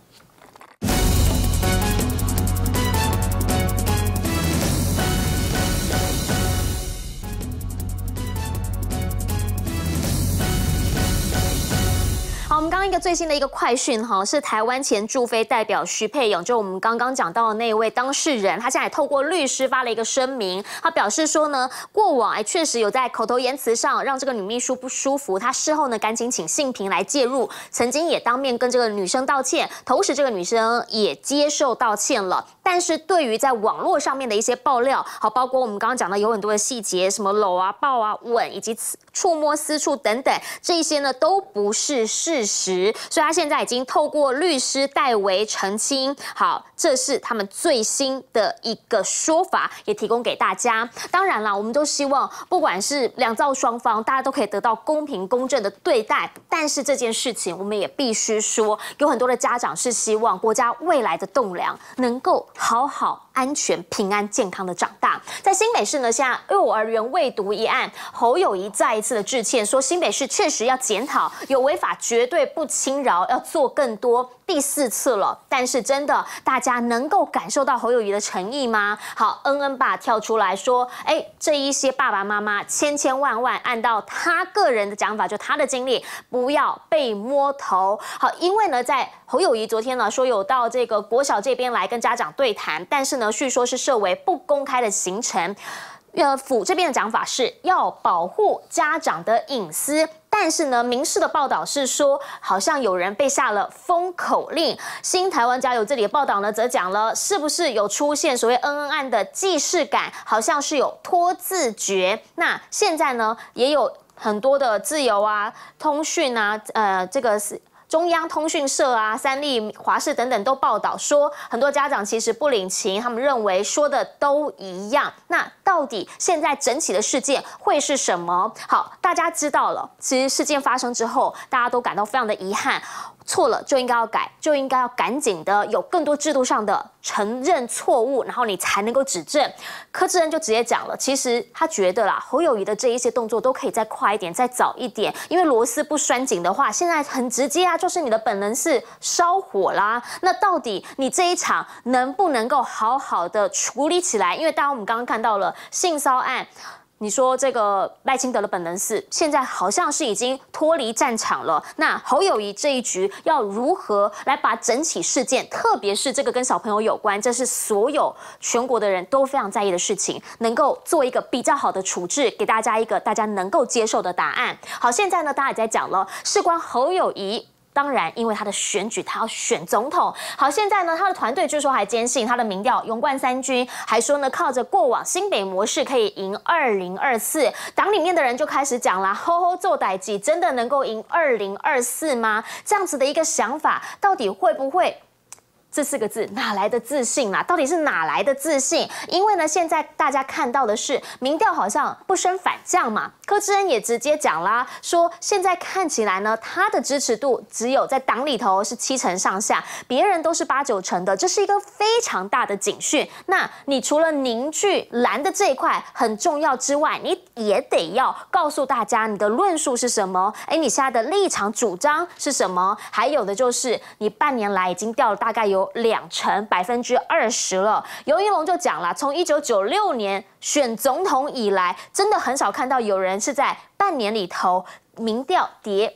A: 好，我们刚刚一个最新的一个快讯哈，是台湾前驻菲代表徐佩勇，就我们刚刚讲到的那一位当事人，他现在透过律师发了一个声明，他表示说呢，过往确实有在口头言辞上让这个女秘书不舒服，他事后呢赶紧请性平来介入，曾经也当面跟这个女生道歉，同时这个女生也接受道歉了。但是对于在网络上面的一些爆料，好，包括我们刚刚讲的有很多的细节，什么搂啊、抱啊、吻以及触摸私处等等，这一些呢都不是事实，所以他现在已经透过律师代为澄清。好，这是他们最新的一个说法，也提供给大家。当然啦，我们都希望不管是两造双方，大家都可以得到公平公正的对待。但是这件事情，我们也必须说，有很多的家长是希望国家未来的栋梁能够好好、安全、平安、健康的长大。在新北市呢，现在幼儿园未读一案，侯友宜再一次的致歉，说新北市确实要检讨，有违法绝对不轻饶，要做更多。第4次了，但是真的大家能够感受到侯友宜的诚意吗？好，恩恩爸跳出来说，这一些爸爸妈妈千万万，按照他个人的讲法，就他的经历，不要被摸头。好，因为呢，在侯友宜昨天呢说有到这个国小这边来跟家长对谈，但是呢，据说是设为不公开的行程。府这边的讲法是要保护家长的隐私，但是呢，民视的报道是说，好像有人被下了封口令。新台湾加油这里的报道呢，则讲了，是不是有出现所谓恩恩案的既视感，好像是有拖字诀。那现在呢，也有很多的自由啊、通讯啊，这个是。中央通讯社啊、三立、华视等等都报道说，很多家长其实不领情，他们认为说的都一样。那到底现在整起的事件会是什么？好，大家知道了，其实事件发生之后，大家都感到非常的遗憾。错了就应该要改，就应该要赶紧的有更多制度上的承认错误，然后你才能够指正。柯志恩就直接讲了，其实他觉得啦，侯友宜的这一些动作都可以再快一点、再早一点，因为螺丝不拴紧的话，现在很直接啊，就是你的本能是烧火啦。那到底你这一场能不能够好好的处理起来？因为大家我们刚刚看到了性骚案。你说这个赖清德的本能寺现在好像是已经脱离战场了，那侯友宜这一局要如何来把整起事件，特别是这个跟小朋友有关，这是所有全国的人都非常在意的事情，能够做一个比较好的处置，给大家一个大家能够接受的答案。好，现在呢，大家也在讲了，事关侯友宜。当然，因为他的选举，他要选总统。好，现在呢，他的团队据说还坚信他的民调勇冠3军，还说呢，靠着过往新北模式可以赢2024。党里面的人就开始讲啦，吼吼做代志，真的能够赢2024吗？这样子的一个想法，到底会不会这4个字哪来的自信啊？到底是哪来的自信？因为呢，现在大家看到的是民调好像不升反降嘛。柯志恩也直接讲啦，说现在看起来呢，他的支持度只有在党里头是7成上下，别人都是8、9成的，这是一个非常大的警讯。那你除了凝聚蓝的这一块很重要之外，你也得要告诉大家你的论述是什么，你现在的立场主张是什么？还有的就是你半年来已经掉了大概有2成，20%了。游盈隆就讲了，从1996年选总统以来，真的很少看到有人是在半年里头民调跌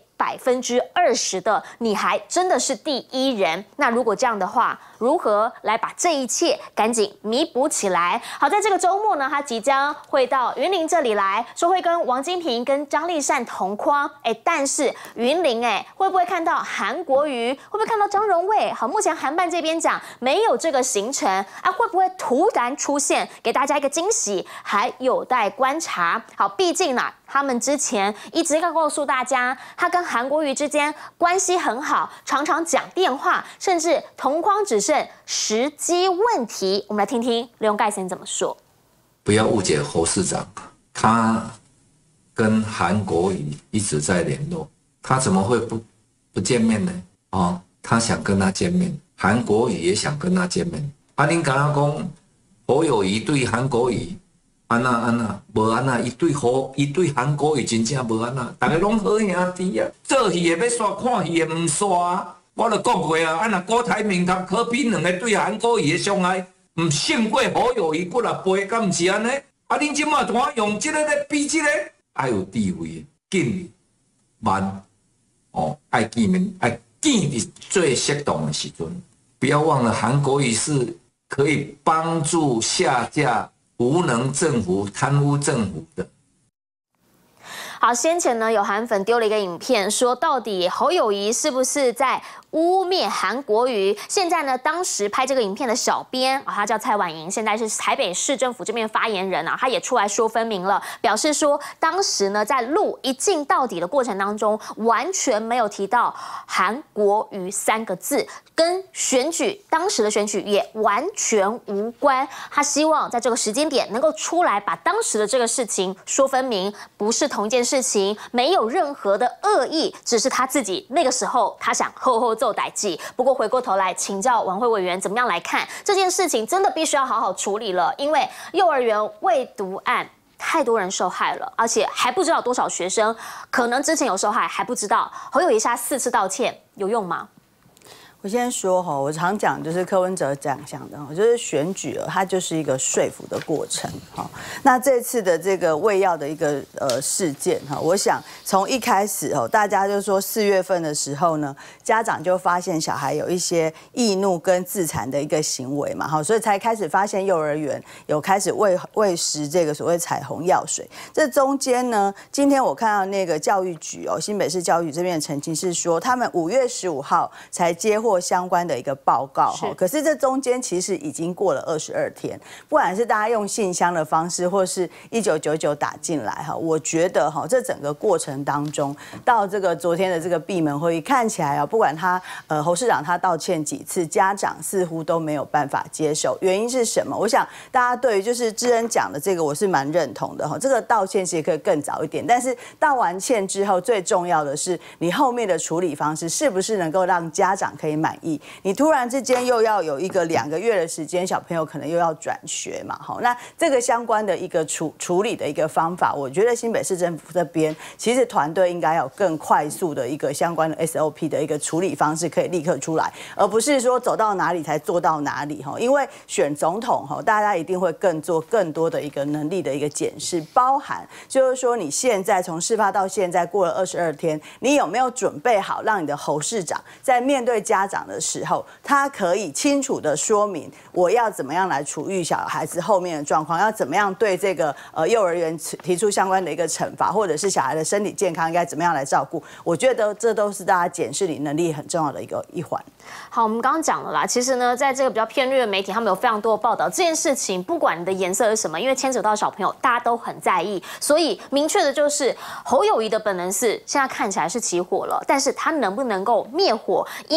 A: 20%的，你还真的是第一人。那如果这样的话，如何来把这一切赶紧弥补起来？好，在这个周末呢，他即将会到云林这里来，说会跟王金平、跟张丽善同框。但是云林会不会看到韩国瑜？会不会看到张荣卫？好，目前韩办这边讲没有这个行程啊，会不会突然出现，给大家一个惊喜，还有待观察。好，毕竟呢，他们之前一直要告诉大家，他跟韩国瑜之间关系很好，常常讲电话，甚至同框只剩时机问题。我们来听听刘永盖先怎么说。
E: 不要误解侯市长，他跟韩国瑜一直在联络，他怎么会不见面呢？他想跟他见面，韩国瑜也想跟他见面。您跟他讲，侯友宜对韩国瑜安那，无安那，伊对韩国瑜真正无安那，大家拢好兄弟啊，做戏的要刷，看戏的唔刷。我就讲过啊，若郭台铭甲柯 P 2个对韩国瑜的伤害，唔胜过侯友宜骨力背，敢唔是安尼？恁即马怎用这个来比这个？爱有智慧，紧慢爱见面，爱见伫最适当的时阵。不要忘了，韩国瑜是可以帮助下架无能政府、贪污政府的。
A: 好，先前呢有韩粉丢了一个影片，说到底侯友宜是不是在污蔑韩国瑜？现在呢，当时拍这个影片的小编他叫蔡婉莹，现在是台北市政府这边发言人他也出来说分明了，表示说当时呢在录一镜到底的过程当中，完全没有提到韩国瑜3个字，跟当时的选举也完全无关。他希望在这个时间点能够出来把当时的这个事情说分明，不是同一件事情，没有任何的恶意，只是他自己那个时候他想后做代志。不过回过头来请教晚会委员怎么样来看这件事情，真的必须要好好处理了，因为幼儿园喂毒案太多人受害了，而且还不知道多少学生可能之前有受害还不知道。侯友宜下4次道歉有用吗？
B: 我先说我常讲就是柯文哲讲的，就是选举它就是一个说服的过程。那这次的这个喂药的一个事件我想从一开始大家就说4月份的时候呢，家长就发现小孩有一些易怒跟自残的一个行为嘛，所以才开始发现幼儿园有开始喂食这个所谓彩虹药水。这中间呢，今天我看到那个教育局新北市教育局这边的澄清是说，他们5月15号才接获相关的一个报告，可是这中间其实已经过了22天，不管是大家用信箱的方式，或是1999打进来我觉得这整个过程当中，到这个昨天的这个闭门会议，看起来不管他侯市长他道歉几次，家长似乎都没有办法接受，原因是什么？我想大家对于就是知恩讲的这个，我是蛮认同的这个道歉其实可以更早一点，但是道完歉之后，最重要的是你后面的处理方式是不是能够让家长可以满意？你突然之间又要有一个2个月的时间，小朋友可能又要转学嘛，那这个相关的一个处理的一个方法，我觉得新北市政府这边其实团队应该有更快速的一个相关的 SOP 的一个处理方式，可以立刻出来，而不是说走到哪里才做到哪里因为选总统大家一定会做更多的一个能力的一个检视，包含就是说你现在从事发到现在过了22天，你有没有准备好让你的侯市长在面对家长的时候，他可以清楚的说明我要怎么样来处遇小孩子后面的状况，要怎么样对这个幼儿园提出相关的一个惩罚，或者是小孩的身体健康应该怎么样来照顾，我觉得这都是大家检视你能力很重要的一环。
A: 好，我们刚刚讲了啦，其实呢，在这个比较偏绿的媒体，他们有非常多的报道这件事情，不管你的颜色是什么，因为牵扯到小朋友，大家都很在意，所以明确的就是侯友宜的本能是现在看起来是起火了，但是他能不能够灭火？因为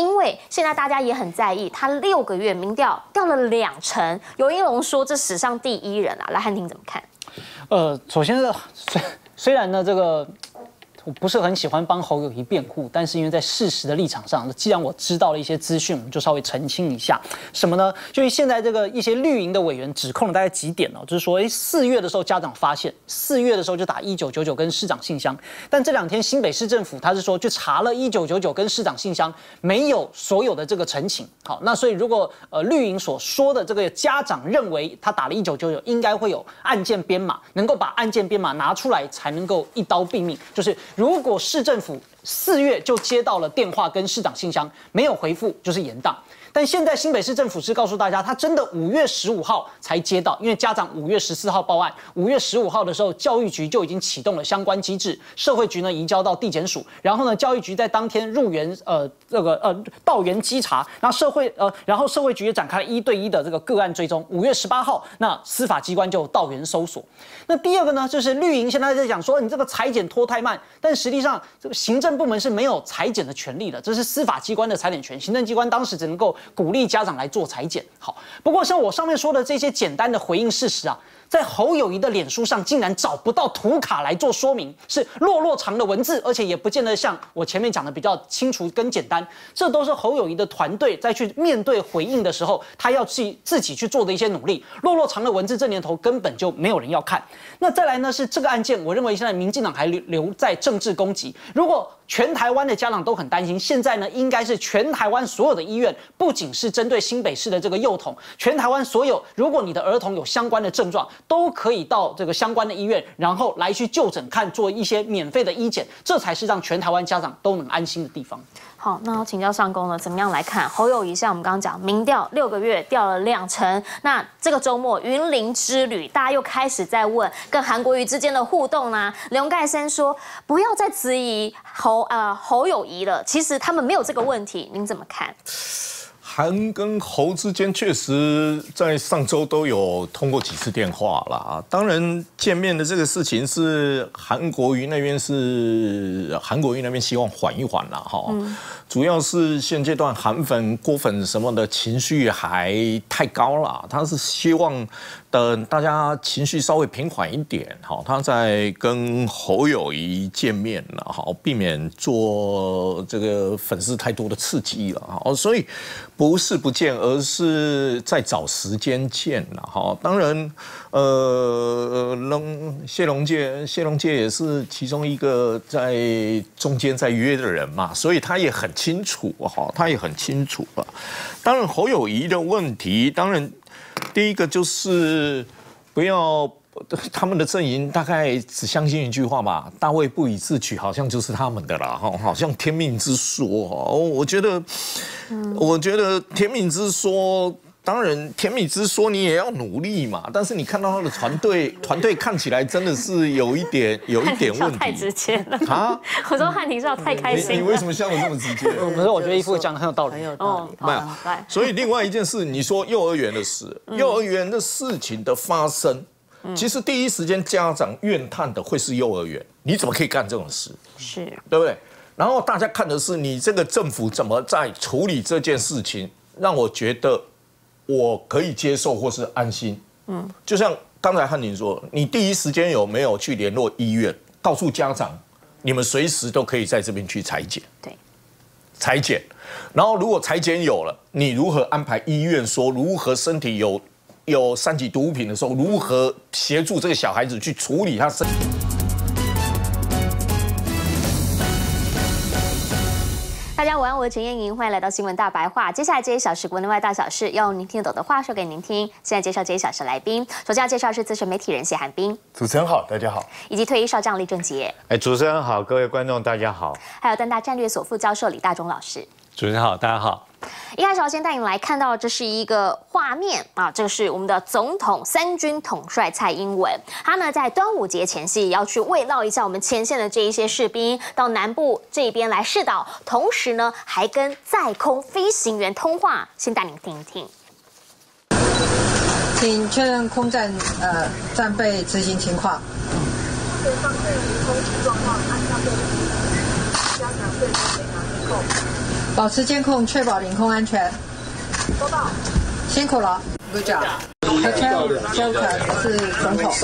A: 现在大家也很在意，他6个月民调掉了2成，尤一龙说这史上第1人啊，来汉庭怎么看？
C: 首先是虽然呢这个。我不是很喜欢帮侯友宜辩护，但是因为在事实的立场上，既然我知道了一些资讯，我们就稍微澄清一下。什么呢？就是现在这个一些绿营的委员指控了大概几点哦，就是说，4月的时候家长发现，4月的时候就打1999跟市长信箱，但这2天新北市政府他是说去查了1999跟市长信箱，没有所有的这个陈情。好，那所以如果绿营所说的这个家长认为他打了1999，应该会有案件编码，能够把案件编码拿出来，才能够一刀毙命，就是。如果市政府4月就接到了电话跟市长信箱没有回复，就是延宕。但现在新北市政府是告诉大家，他真的5月15号才接到，因为家长5月14号报案，5月15号的时候，教育局就已经启动了相关机制，社会局呢移交到地检署，然后呢，教育局在当天入园到园稽查，然后社会局也展开了1对1的这个个案追踪。5月18号，那司法机关就到园搜索。那第二个呢，就是绿营现在在讲说你这个裁剪拖太慢，但实际上这个行政部门是没有裁剪的权利的，这是司法机关的裁剪权，行政机关当时只能够鼓励家长来做裁剪。好，不过像我上面说的这些简单的回应事实啊，在侯友宜的脸书上竟然找不到图卡来做说明，是落长的文字，而且也不见得像我前面讲的比较清楚跟简单，这都是侯友宜的团队在去面对回应的时候，他要自己去做的一些努力。落长的文字这年头根本就没有人要看。那再来呢是这个案件，我认为现在民进党还留在政治攻击。如果全台湾的家长都很担心，现在呢应该是全台湾所有的医院，不仅是针对新北市的这个幼童，全台湾所有，如果你的儿童有相关的症状，都可以到这个相关的医院，然后来去就诊看，做一些免费的医检，这才是让全台湾家长都能安心的地方。
A: 好，那要请教上公了，怎么样来看侯友宜？像我们刚刚讲，民调6个月掉了2成。那这个周末云林之旅，大家又开始在问跟韩国瑜之间的互动呢。龙盖森说不要再质疑侯友宜了，其实他们没有这个问题，您怎么看？
D: 韩跟侯之间确实在上周都有通过几次电话啦。当然，见面的这个事情是韩国瑜那边希望缓一缓啦，哈。主要是现阶段韩粉、郭粉什么的情绪还太高了，他是希望等大家情绪稍微平缓一点，好，他在跟侯友宜见面了，好，避免做这个粉丝太多的刺激了，好，所以不是不见，而是在找时间见了，好，当然，谢龙介也是其中一个在中间在约的人嘛，所以他也很清楚，哈，他也很清楚啊。当然，侯友宜的问题，当然第一个就是不要他们的阵营大概只相信一句话吧，大卫不以自取，好像就是他们的啦，好像天命之说。我觉得天命之说。当然，天命之说你也要努力嘛，但是你看到他的团队看起来真的是有一点问题。
A: 太直接了
D: 啊！
A: 我说汉庭少太开心了。
D: 你为什么笑得这么直接？
C: 可是我觉得一夫讲的很有道理，
B: 很有道理。
D: 没有，所以另外一件事，你说幼儿园的事，幼儿园的事情的发生，其实第一时间家长怨叹的会是幼儿园，你怎么可以干这种事？
A: 是，对
D: 不对？然后大家看的是你这个政府怎么在处理这件事情，让我觉得。我可以接受或是安心，就像刚才汉宁说，你第一时间有没有去联络医院，告诉家长，你们随时都可以在这边去采检，
A: 对，
D: 采检，然后如果采检有了，你如何安排医院说如何身体有3级毒品的时候，如何协助这个小孩子去处理他身体。
A: 大家晚安，我是陈燕莹，欢迎来到新闻大白话。接下来这一小时国内外大小事，要用您听得懂的话说给您听。现在介绍这一小时来宾，首先要介绍是资深媒体人谢寒冰，
F: 主持人好，大家好，
A: 以及退役少将李正杰，
F: 主持人好，各位观众大家好，
A: 还有登大战略所副教授李大中老师，
F: 主持人好，大家好。
A: 一开始要先带你来看到，这是一个画面啊，这是我们的总统三军统帅蔡英文，他呢在端午节前夕要去慰劳一下我们前线的这一些士兵，到南部这边来示导，同时呢还跟在空飞行员通话，先带您听一听。
G: 请确认空战战备执行情况。目前方面空气状况按下保持监控，确保领空安全。收到。辛苦了 ，Good job。和Chelka是总统。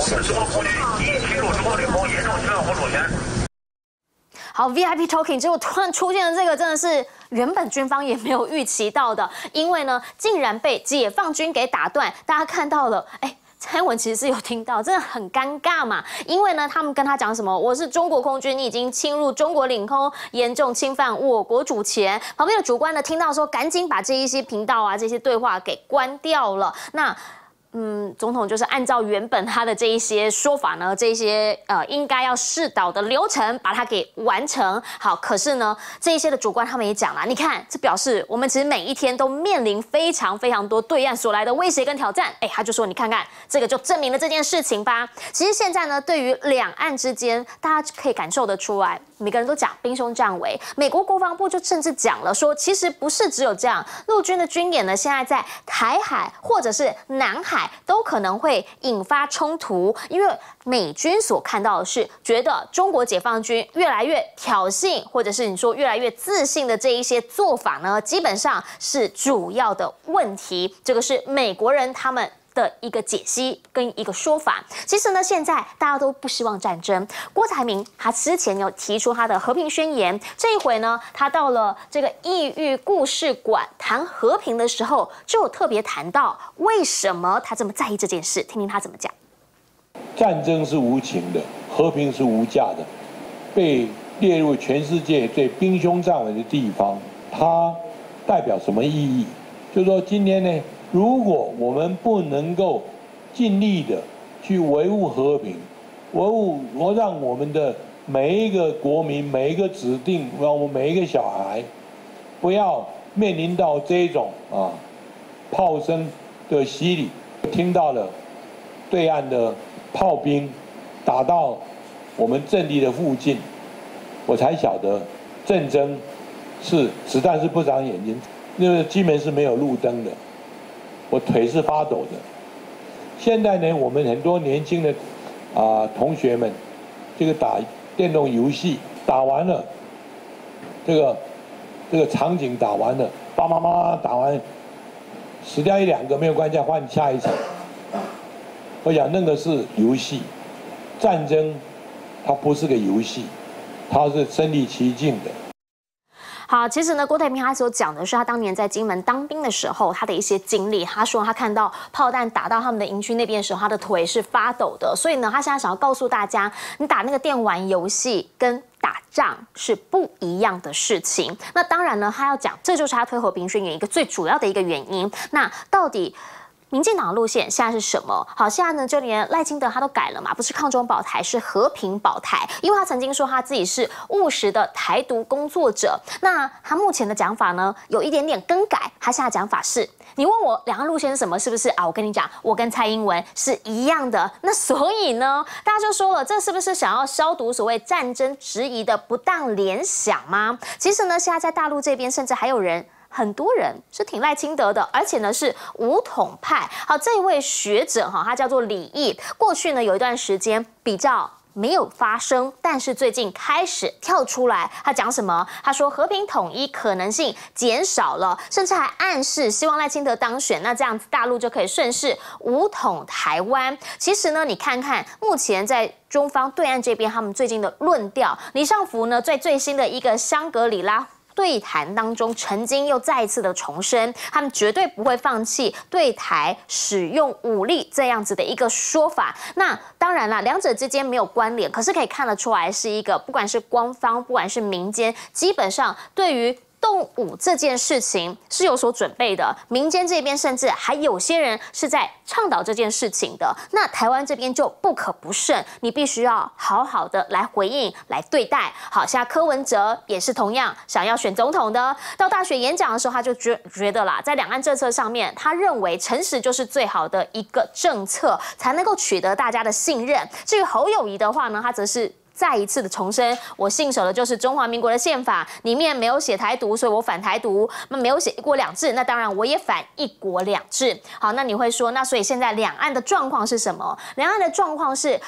A: 好 ，VIP talking， 结果突然出现的这个真的是原本军方也没有预期到的，因为呢，竟然被解放军给打断。大家看到了，蔡英文其实是有听到，真的很尴尬嘛。因为呢，他们跟他讲什么？我是中国空军，你已经侵入中国领空，严重侵犯我国主权。旁边的主官呢，听到说，赶紧把这一些频道啊、这些对话给关掉了。那。总统就是按照原本他的这一些说法呢，这些应该要试导的流程，把它给完成好。可是呢，这一些的主官他们也讲了，你看，这表示我们其实每一天都面临非常非常多对岸所来的威胁跟挑战。他就说，你看看这个就证明了这件事情吧。其实现在呢，对于两岸之间，大家可以感受得出来，每个人都讲兵凶战危。美国国防部就甚至讲了说，其实不是只有这样，陆军的军演呢，现在在台海或者是南海。都可能会引发冲突，因为美军所看到的是，觉得中国解放军越来越挑衅，或者是你说越来越自信的这一些做法呢，基本上是主要的问题。这个是美国人他们的一个解析跟一个说法。其实呢，现在大家都不希望战争。郭台铭他之前有提出他的和平宣言，这一回呢，他到了这个异域故事馆谈和平的时候，就有特别谈到为什么他这么在意这件事，听听他怎么讲。
H: 战争是无情的，和平是无价的，被列入全世界最兵凶战危的地方，它代表什么意义？就是说今天呢，如果我们不能够尽力的去维护和平，让我们的每一个国民、每一个指定，让我们每一个小孩，不要面临到这种炮声的洗礼，听到了对岸的炮兵打到我们阵地的附近，我才晓得战争是子弹是不长眼睛，那个基本是没有路灯的。我腿是发抖的。现在呢，我们很多年轻的同学们，这个打电动游戏打完了，这个场景打完了，叭叭叭打完，死掉一两个没有关系，换下一场。我想那个是游戏，战争它不是个游戏，它是身临其境的。
A: 好，其实呢，郭台铭他所讲的是他当年在金门当兵的时候，他的一些经历。他说他看到炮弹打到他们的营区那边的时候，他的腿是发抖的。所以呢，他现在想要告诉大家，你打那个电玩游戏跟打仗是不一样的事情。那当然呢，他要讲，这就是他推和平宣言一个最主要的一个原因。那到底民进党的路线现在是什么？好，现在呢，就连赖清德他都改了嘛，不是抗中保台，是和平保台。因为他曾经说他自己是务实的台独工作者。那他目前的讲法呢，有一点点更改。他现在讲法是，你问我两岸路线是什么，是不是啊？我跟你讲，我跟蔡英文是一样的。那所以呢，大家就说了，这是不是想要消毒所谓战争质疑的不当联想吗？其实呢，现在在大陆这边，甚至还有很多人是挺赖清德的，而且呢是武统派。好，这一位学者他叫做李毅，过去呢有一段时间比较没有发声，但是最近开始跳出来。他讲什么？他说和平统一可能性减少了，甚至还暗示希望赖清德当选，那这样子大陆就可以顺势武统台湾。其实呢，你看看目前在中方对岸这边，他们最近的论调，李尚福呢在最新的一个香格里拉对谈当中，曾经又再一次的重申，他们绝对不会放弃对台使用武力这样子的一个说法。那当然啦，两者之间没有关联，可是可以看得出来是一个，不管是官方，不管是民间，基本上对于动武这件事情是有所准备的，民间这边甚至还有些人是在倡导这件事情的。那台湾这边就不可不慎，你必须要好好的来回应、来对待。好，像柯文哲也是同样想要选总统的，到大学演讲的时候，他就觉得啦，在两岸政策上面，他认为诚实就是最好的一个政策，才能够取得大家的信任。至于侯友宜的话呢，他则是再一次的重申，我信守的就是中华民国的宪法，里面没有写台独，所以我反台独；那没有写一国两制，那当然我也反一国两制。好，那你会说，那所以现在两岸的状况是什么？两岸的状况是，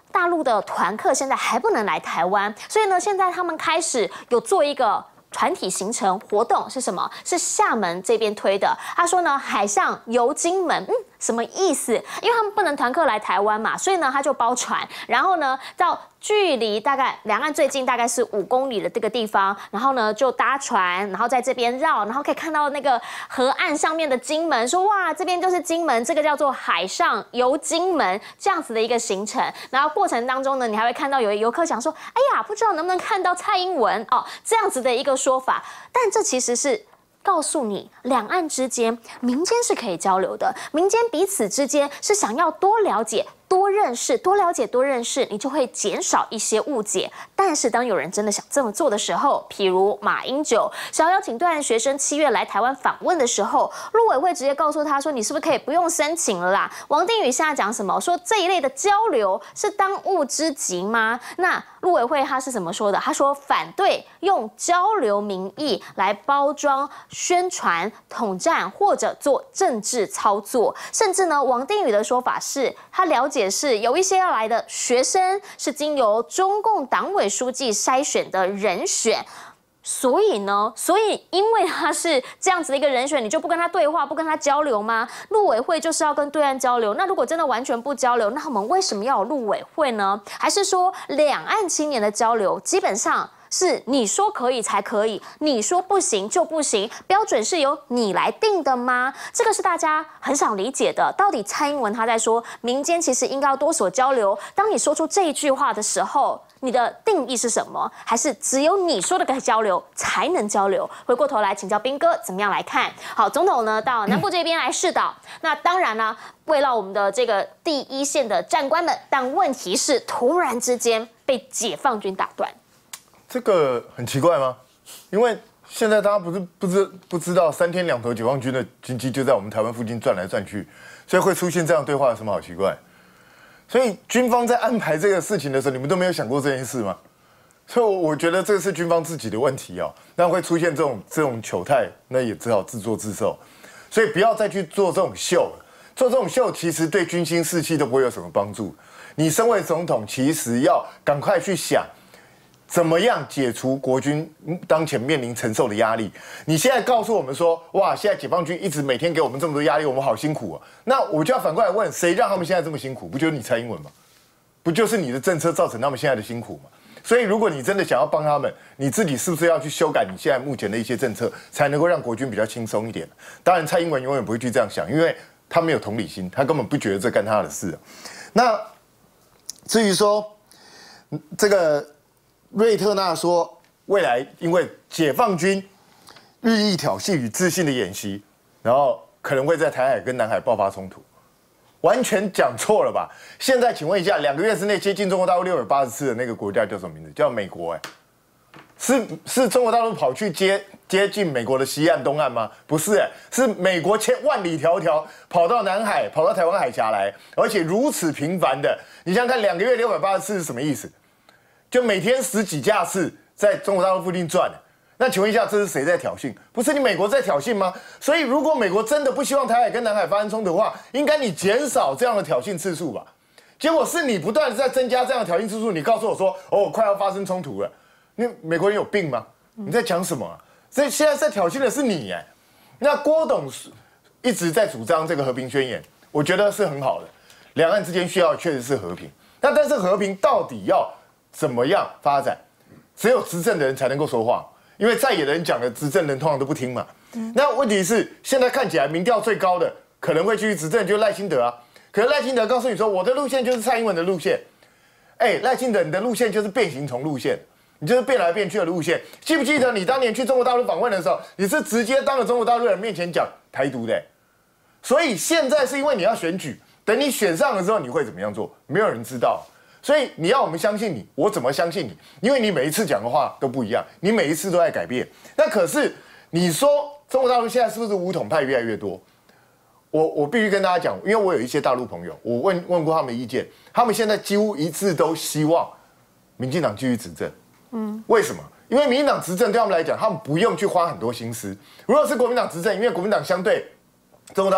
A: 大陆的团客现在还不能来台湾，所以呢，现在他们开始有做一个团体行程活动，是什么？是厦门这边推的。他说呢，海上游金门，什么意思？因为他们不能团客来台湾嘛，所以呢，他就包船，然后呢，到距离大概两岸最近大概是5公里的这个地方，然后呢就搭船，然后在这边绕，然后可以看到那个河岸上面的金门，说哇，这边就是金门，这个叫做海上游金门这样子的一个行程。然后过程当中呢，你还会看到有游客讲说，哎呀，不知道能不能看到蔡英文哦，这样子的一个说法，但这其实是告诉你，两岸之间民间是可以交流的，民间彼此之间是想要多了解、多认识、多了解、多认识，你就会减少一些误解。但是当有人真的想这么做的时候，譬如马英九想要邀请对岸学生7月来台湾访问的时候，陆委会直接告诉他说，你是不是可以不用申请了啦？王定宇现在讲什么？说这一类的交流是当务之急吗？那陆委会他是怎么说的？他说反对用交流名义来包装、宣传、统战或者做政治操作，甚至呢，王定宇的说法是，他了解是有一些要来的学生是经由中共党委书记筛选的人选。所以因为他是这样子的一个人选，你就不跟他对话，不跟他交流吗？陆委会就是要跟对岸交流。那如果真的完全不交流，那我们为什么要有陆委会呢？还是说两岸青年的交流基本上是你说可以才可以，你说不行就不行，标准是由你来定的吗？这个是大家很想理解的。到底蔡英文他在说民间其实应该要多所交流，当你说出这一句话的时候，你的定义是什么？还是只有你说的可以交流才能交流？回过头来请教彬哥怎么样来看？好，总统呢到南部这边来试导，那当然呢，为了我们的这个第一线的战官们，但问题是突然之间被解放军打断。
I: 这个很奇怪吗？因为现在大家不知道3天2头解放军的军机就在我们台湾附近转来转去，所以会出现这样对话有什么好奇怪？所以军方在安排这个事情的时候，你们都没有想过这件事吗？所以我觉得这是军方自己的问题哦，那会出现这种糗态，那也只好自作自受。所以不要再去做这种秀了，做这种秀其实对军心士气都不会有什么帮助。你身为总统，其实要赶快去想，怎么样解除国军当前面临承受的压力？你现在告诉我们说，哇，现在解放军一直每天给我们这么多压力，我们好辛苦啊。那我就要反过来问，谁让他们现在这么辛苦？不就是你蔡英文吗？不就是你的政策造成他们现在的辛苦吗？所以，如果你真的想要帮他们，你自己是不是要去修改你现在目前的一些政策，才能够让国军比较轻松一点？当然，蔡英文永远不会去这样想，因为他没有同理心，他根本不觉得这干他的事。那至于说这个瑞特纳说，未来因为解放军日益挑衅与自信的演习，然后可能会在台海跟南海爆发冲突。完全讲错了吧？现在请问一下，2个月之内接近中国大陆680次的那个国家叫什么名字？叫美国是中国大陆跑去接近美国的西岸、东岸吗？不是是美国万里迢迢跑到南海、跑到台湾海峡来，而且如此频繁的。你想想看，2个月680次是什么意思？就每天10几架次在中国大陆附近转。那请问一下，这是谁在挑衅？不是你美国在挑衅吗？所以，如果美国真的不希望台海跟南海发生冲突的话，应该你减少这样的挑衅次数吧？结果是你不断的在增加这样的挑衅次数，你告诉我说，哦，快要发生冲突了。你美国人有病吗？你在讲什么啊？所以现在在挑衅的是你哎。那郭董一直在主张这个和平宣言，我觉得是很好的。两岸之间需要确实是和平，但是和平到底要怎么样发展？只有执政的人才能够说话。因为在野的人讲的，执政人通常都不听嘛。那问题是，现在看起来民调最高的可能会继续执政，就是赖清德啊。可是赖清德告诉你说，我的路线就是蔡英文的路线。赖清德，你的路线就是变形虫路线，你就是变来变去的路线。记不记得你当年去中国大陆访问的时候，你是直接当着中国大陆人面前讲台独的。所以现在是因为你要选举，等你选上了之后，你会怎么样做？没有人知道。所以你要我们相信你，我怎么相信你？因为你每一次讲的话都不一样，你每一次都在改变。那可是你说中国大陆现在是不是武统派越来越多？我必须跟大家讲，因为我有一些大陆朋友，我问过他们的意见，他们现在几乎一致都希望民进党继续执政。为什么？因为民进党执政对他们来讲，他们不用去花很多心思。如果是国民党执政，因为国民党相对中国大陆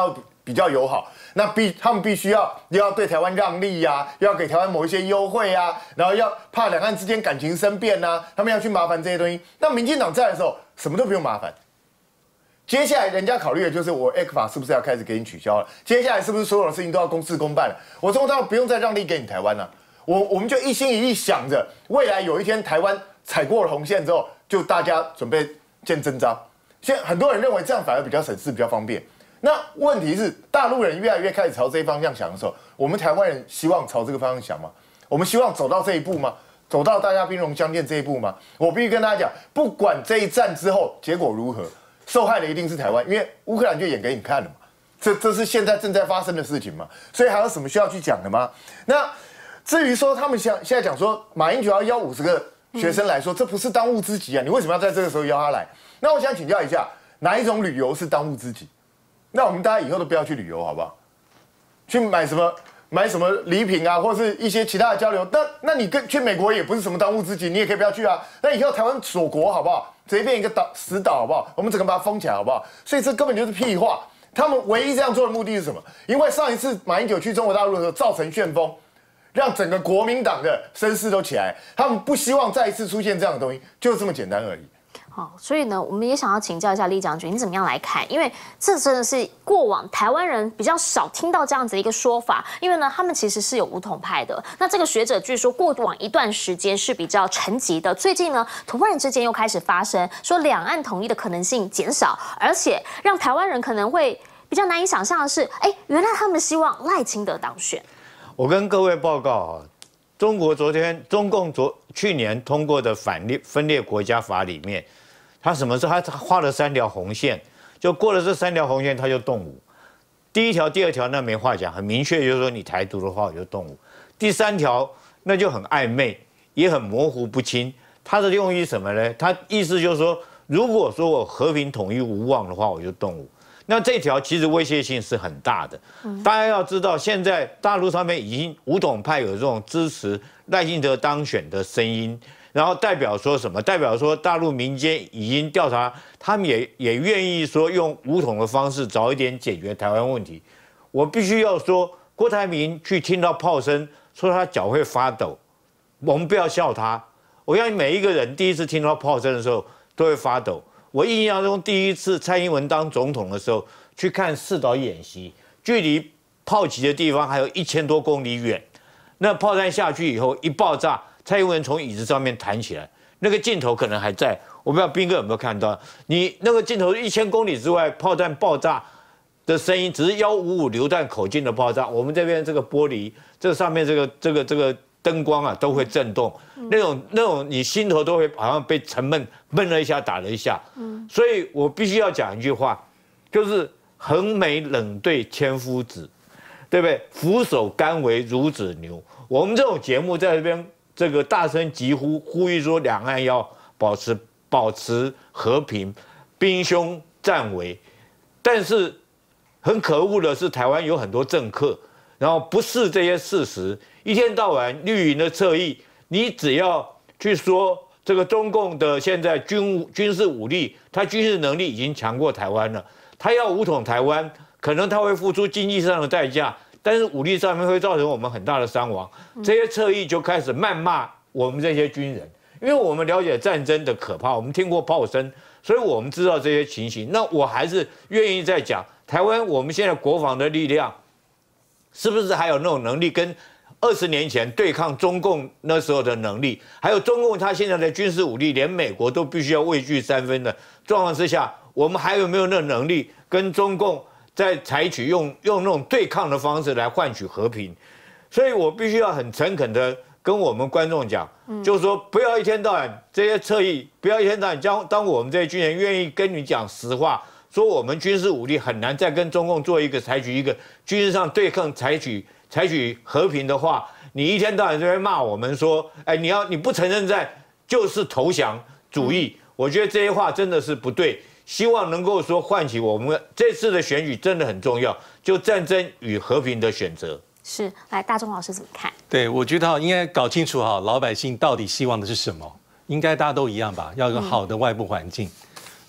I: 比较友好，那他们必须又要对台湾让利呀，又要给台湾某一些优惠啊，然后要怕两岸之间感情生变啊，他们要去麻烦这些东西。那民进党在的时候，什么都不用麻烦。接下来人家考虑的就是我 ECFA 是不是要开始给你取消了？接下来是不是所有的事情都要公事公办了？我中国大陆不用再让利给你台湾了，我们就一心一意想着未来有一天台湾踩过了红线之后，就大家准备见真章。现在很多人认为这样反而比较省事、比较方便。那问题是，大陆人越来越开始朝这一方向想的时候，我们台湾人希望朝这个方向想吗？我们希望走到这一步吗？走到大家兵戎相见这一步吗？我必须跟大家讲，不管这一战之后结果如何，受害的一定是台湾，因为乌克兰就演给你看了嘛。这是现在正在发生的事情嘛，所以还有什么需要去讲的吗？那至于说他们现在讲说马英九要邀50个学生来说，这不是当务之急啊，你为什么要在这个时候邀他来？那我想请教一下，哪一种旅游是当务之急？那我们大家以后都不要去旅游，好不好？去买什么礼品啊，或是一些其他的交流。那你去美国也不是什么当务之急，你也可以不要去啊。那以后台湾锁国好不好？直接变一个死岛好不好？我们整个把它封起来好不好？所以这根本就是屁话。他们唯一这样做的目的是什么？因为上一次马英九去中国大陆的时候造成旋风，让整个国民党的声势都起来。他们不希望再一次出现这样的东西，就这么简单而已。
A: 好，所以呢，我们也想要请教一下厉将军，你怎么样来看？因为这真的是过往台湾人比较少听到这样子一个说法，因为呢，他们其实是有武统派的。那这个学者据说过往一段时间是比较沉寂的，最近呢，突然之间又开始发生，说两岸统一的可能性减少，而且让台湾人可能会比较难以想象的是，原来他们希望赖清德当选。
F: 我跟各位报告啊，中共去年通过的分裂国家法里面。他什么时候？他画了3条红线，就过了这3条红线，他就动武。第1条、第2条那没话讲，很明确，就是说你台独的话，我就动武。第3条那就很暧昧，也很模糊不清。他的用意是什么呢？他意思就是说，如果说我和平统一无望的话，我就动武。那这条其实威胁性是很大的。大家要知道，现在大陆上面已经武统派有这种支持赖清德当选的声音。然后代表说什么？代表说大陆民间已经调查，他们也愿意说用武统的方式早一点解决台湾问题。我必须要说，郭台铭去听到炮声，说他脚会发抖，我们不要笑他。我相信每一个人第一次听到炮声的时候都会发抖。我印象中第一次蔡英文当总统的时候去看四岛演习，距离炮击的地方还有1000多公里远，那炮弹下去以后一爆炸。蔡英文从椅子上面弹起来，那个镜头可能还在，我不知道彬哥有没有看到。你那个镜头1000公里之外，炮弹爆炸的声音，只是155榴弹口径的爆炸。我们这边这个玻璃，这上面这个灯光啊，都会震动，那种你心头都会好像被沉闷了一下，打了一下。所以我必须要讲一句话，就是横眉冷对千夫指，对不对？俯首甘为孺子牛。我们这种节目在这边。这个大声疾呼吁说，两岸要保持和平，兵凶战危。但是很可恶的是，台湾有很多政客，然后不视这些事实，一天到晚绿营的侧翼，你只要去说这个中共的现在军事武力，他军事能力已经强过台湾了，他要武统台湾，可能他会付出经济上的代价。但是武力上面会造成我们很大的伤亡，这些侧翼就开始谩骂我们这些军人，因为我们了解战争的可怕，我们听过炮声，所以我们知道这些情形。那我还是愿意再讲，台湾我们现在国防的力量，是不是还有那种能力跟20年前对抗中共那时候的能力，还有中共他现在的军事武力，连美国都必须要畏惧3分的状况之下，我们还有没有那能力跟中共？在采取用那种对抗的方式来换取和平，所以我必须要很诚恳的跟我们观众讲，就是说不要一天到晚这些侧翼，不要一天到晚当我们这些军人愿意跟你讲实话，说我们军事武力很难再跟中共采取一个军事上对抗，采取和平的话，你一天到晚就会骂我们说，你不承认战就是投降主义，我觉得这些话真的是不对。希望能够说唤起我们这次的选举真的很重要，就战争与和平的选择。
A: 是，来大中老师怎么看？
J: 对，我觉得应该搞清楚老百姓到底希望的是什么，应该大家都一样吧，要有一个好的外部环境。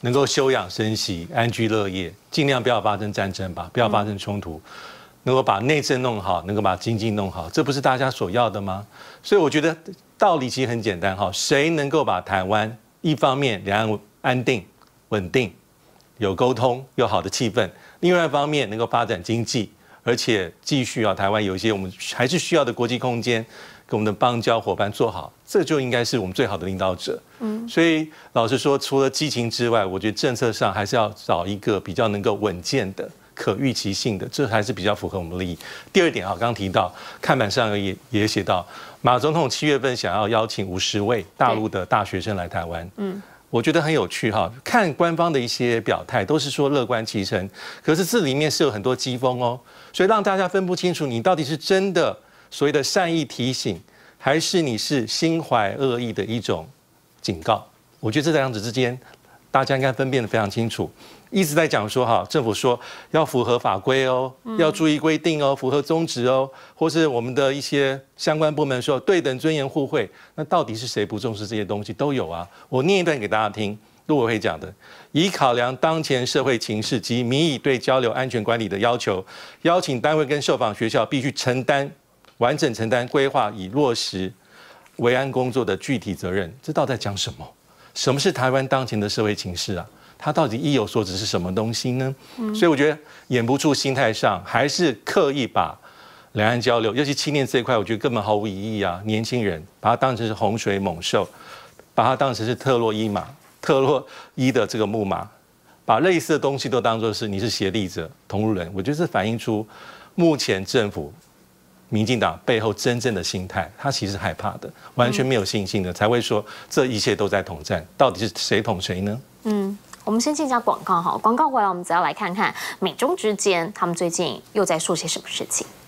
J: 能够休养生息、安居乐业，尽量不要发生战争吧，不要发生冲突，能够把内政弄好，能够把经济弄好，这不是大家所要的吗？所以我觉得道理其实很简单哈，谁能够把台湾一方面两岸安定、稳定、有沟通、有好的气氛，另外一方面能够发展经济，而且继续台湾有一些我们还是需要的国际空间。跟我们的邦交伙伴做好，这就应该是我们最好的领导者。所以老实说，除了激情之外，我觉得政策上还是要找一个比较能够稳健的、可预期性的，这还是比较符合我们的利益。第二点刚刚提到，看板上也写到，马总统7月份想要邀请50位大陆的大学生来台湾。我觉得很有趣哈，看官方的一些表态都是说乐观其成，可是这里面是有很多讥讽哦，所以让大家分不清楚你到底是真的。所谓的善意提醒，还是你是心怀恶意的一种警告？我觉得这两者之间，大家应该分辨得非常清楚。一直在讲说政府说要符合法规哦，要注意规定哦，符合宗旨哦，或是我们的一些相关部门说对等、尊严、互惠，那到底是谁不重视这些东西？都有啊。我念一段给大家听。陆委会讲的，以考量当前社会情势及民意对交流安全管理的要求，邀请单位跟受访学校必须完整承担规划以落实维安工作的具体责任。这到底在讲什么？什么是台湾当前的社会情势啊？它到底意有所指是什么东西呢？所以我觉得演不出心态上，还是刻意把两岸交流，尤其7年这一块，我觉得根本毫无意义啊！年轻人把它当成是洪水猛兽，把它当成是特洛伊的这个木马，把类似的东西都当作是你是协力者、同路人。我觉得这反映出目前政府。民进党背后真正的心态，他其实害怕的，完全没有信心的，才会说这一切都在统战，到底是谁统谁呢？
A: 我们先进一下广告哈，广告回来我们再要来看看美中之间他们最近又在说些什么事情。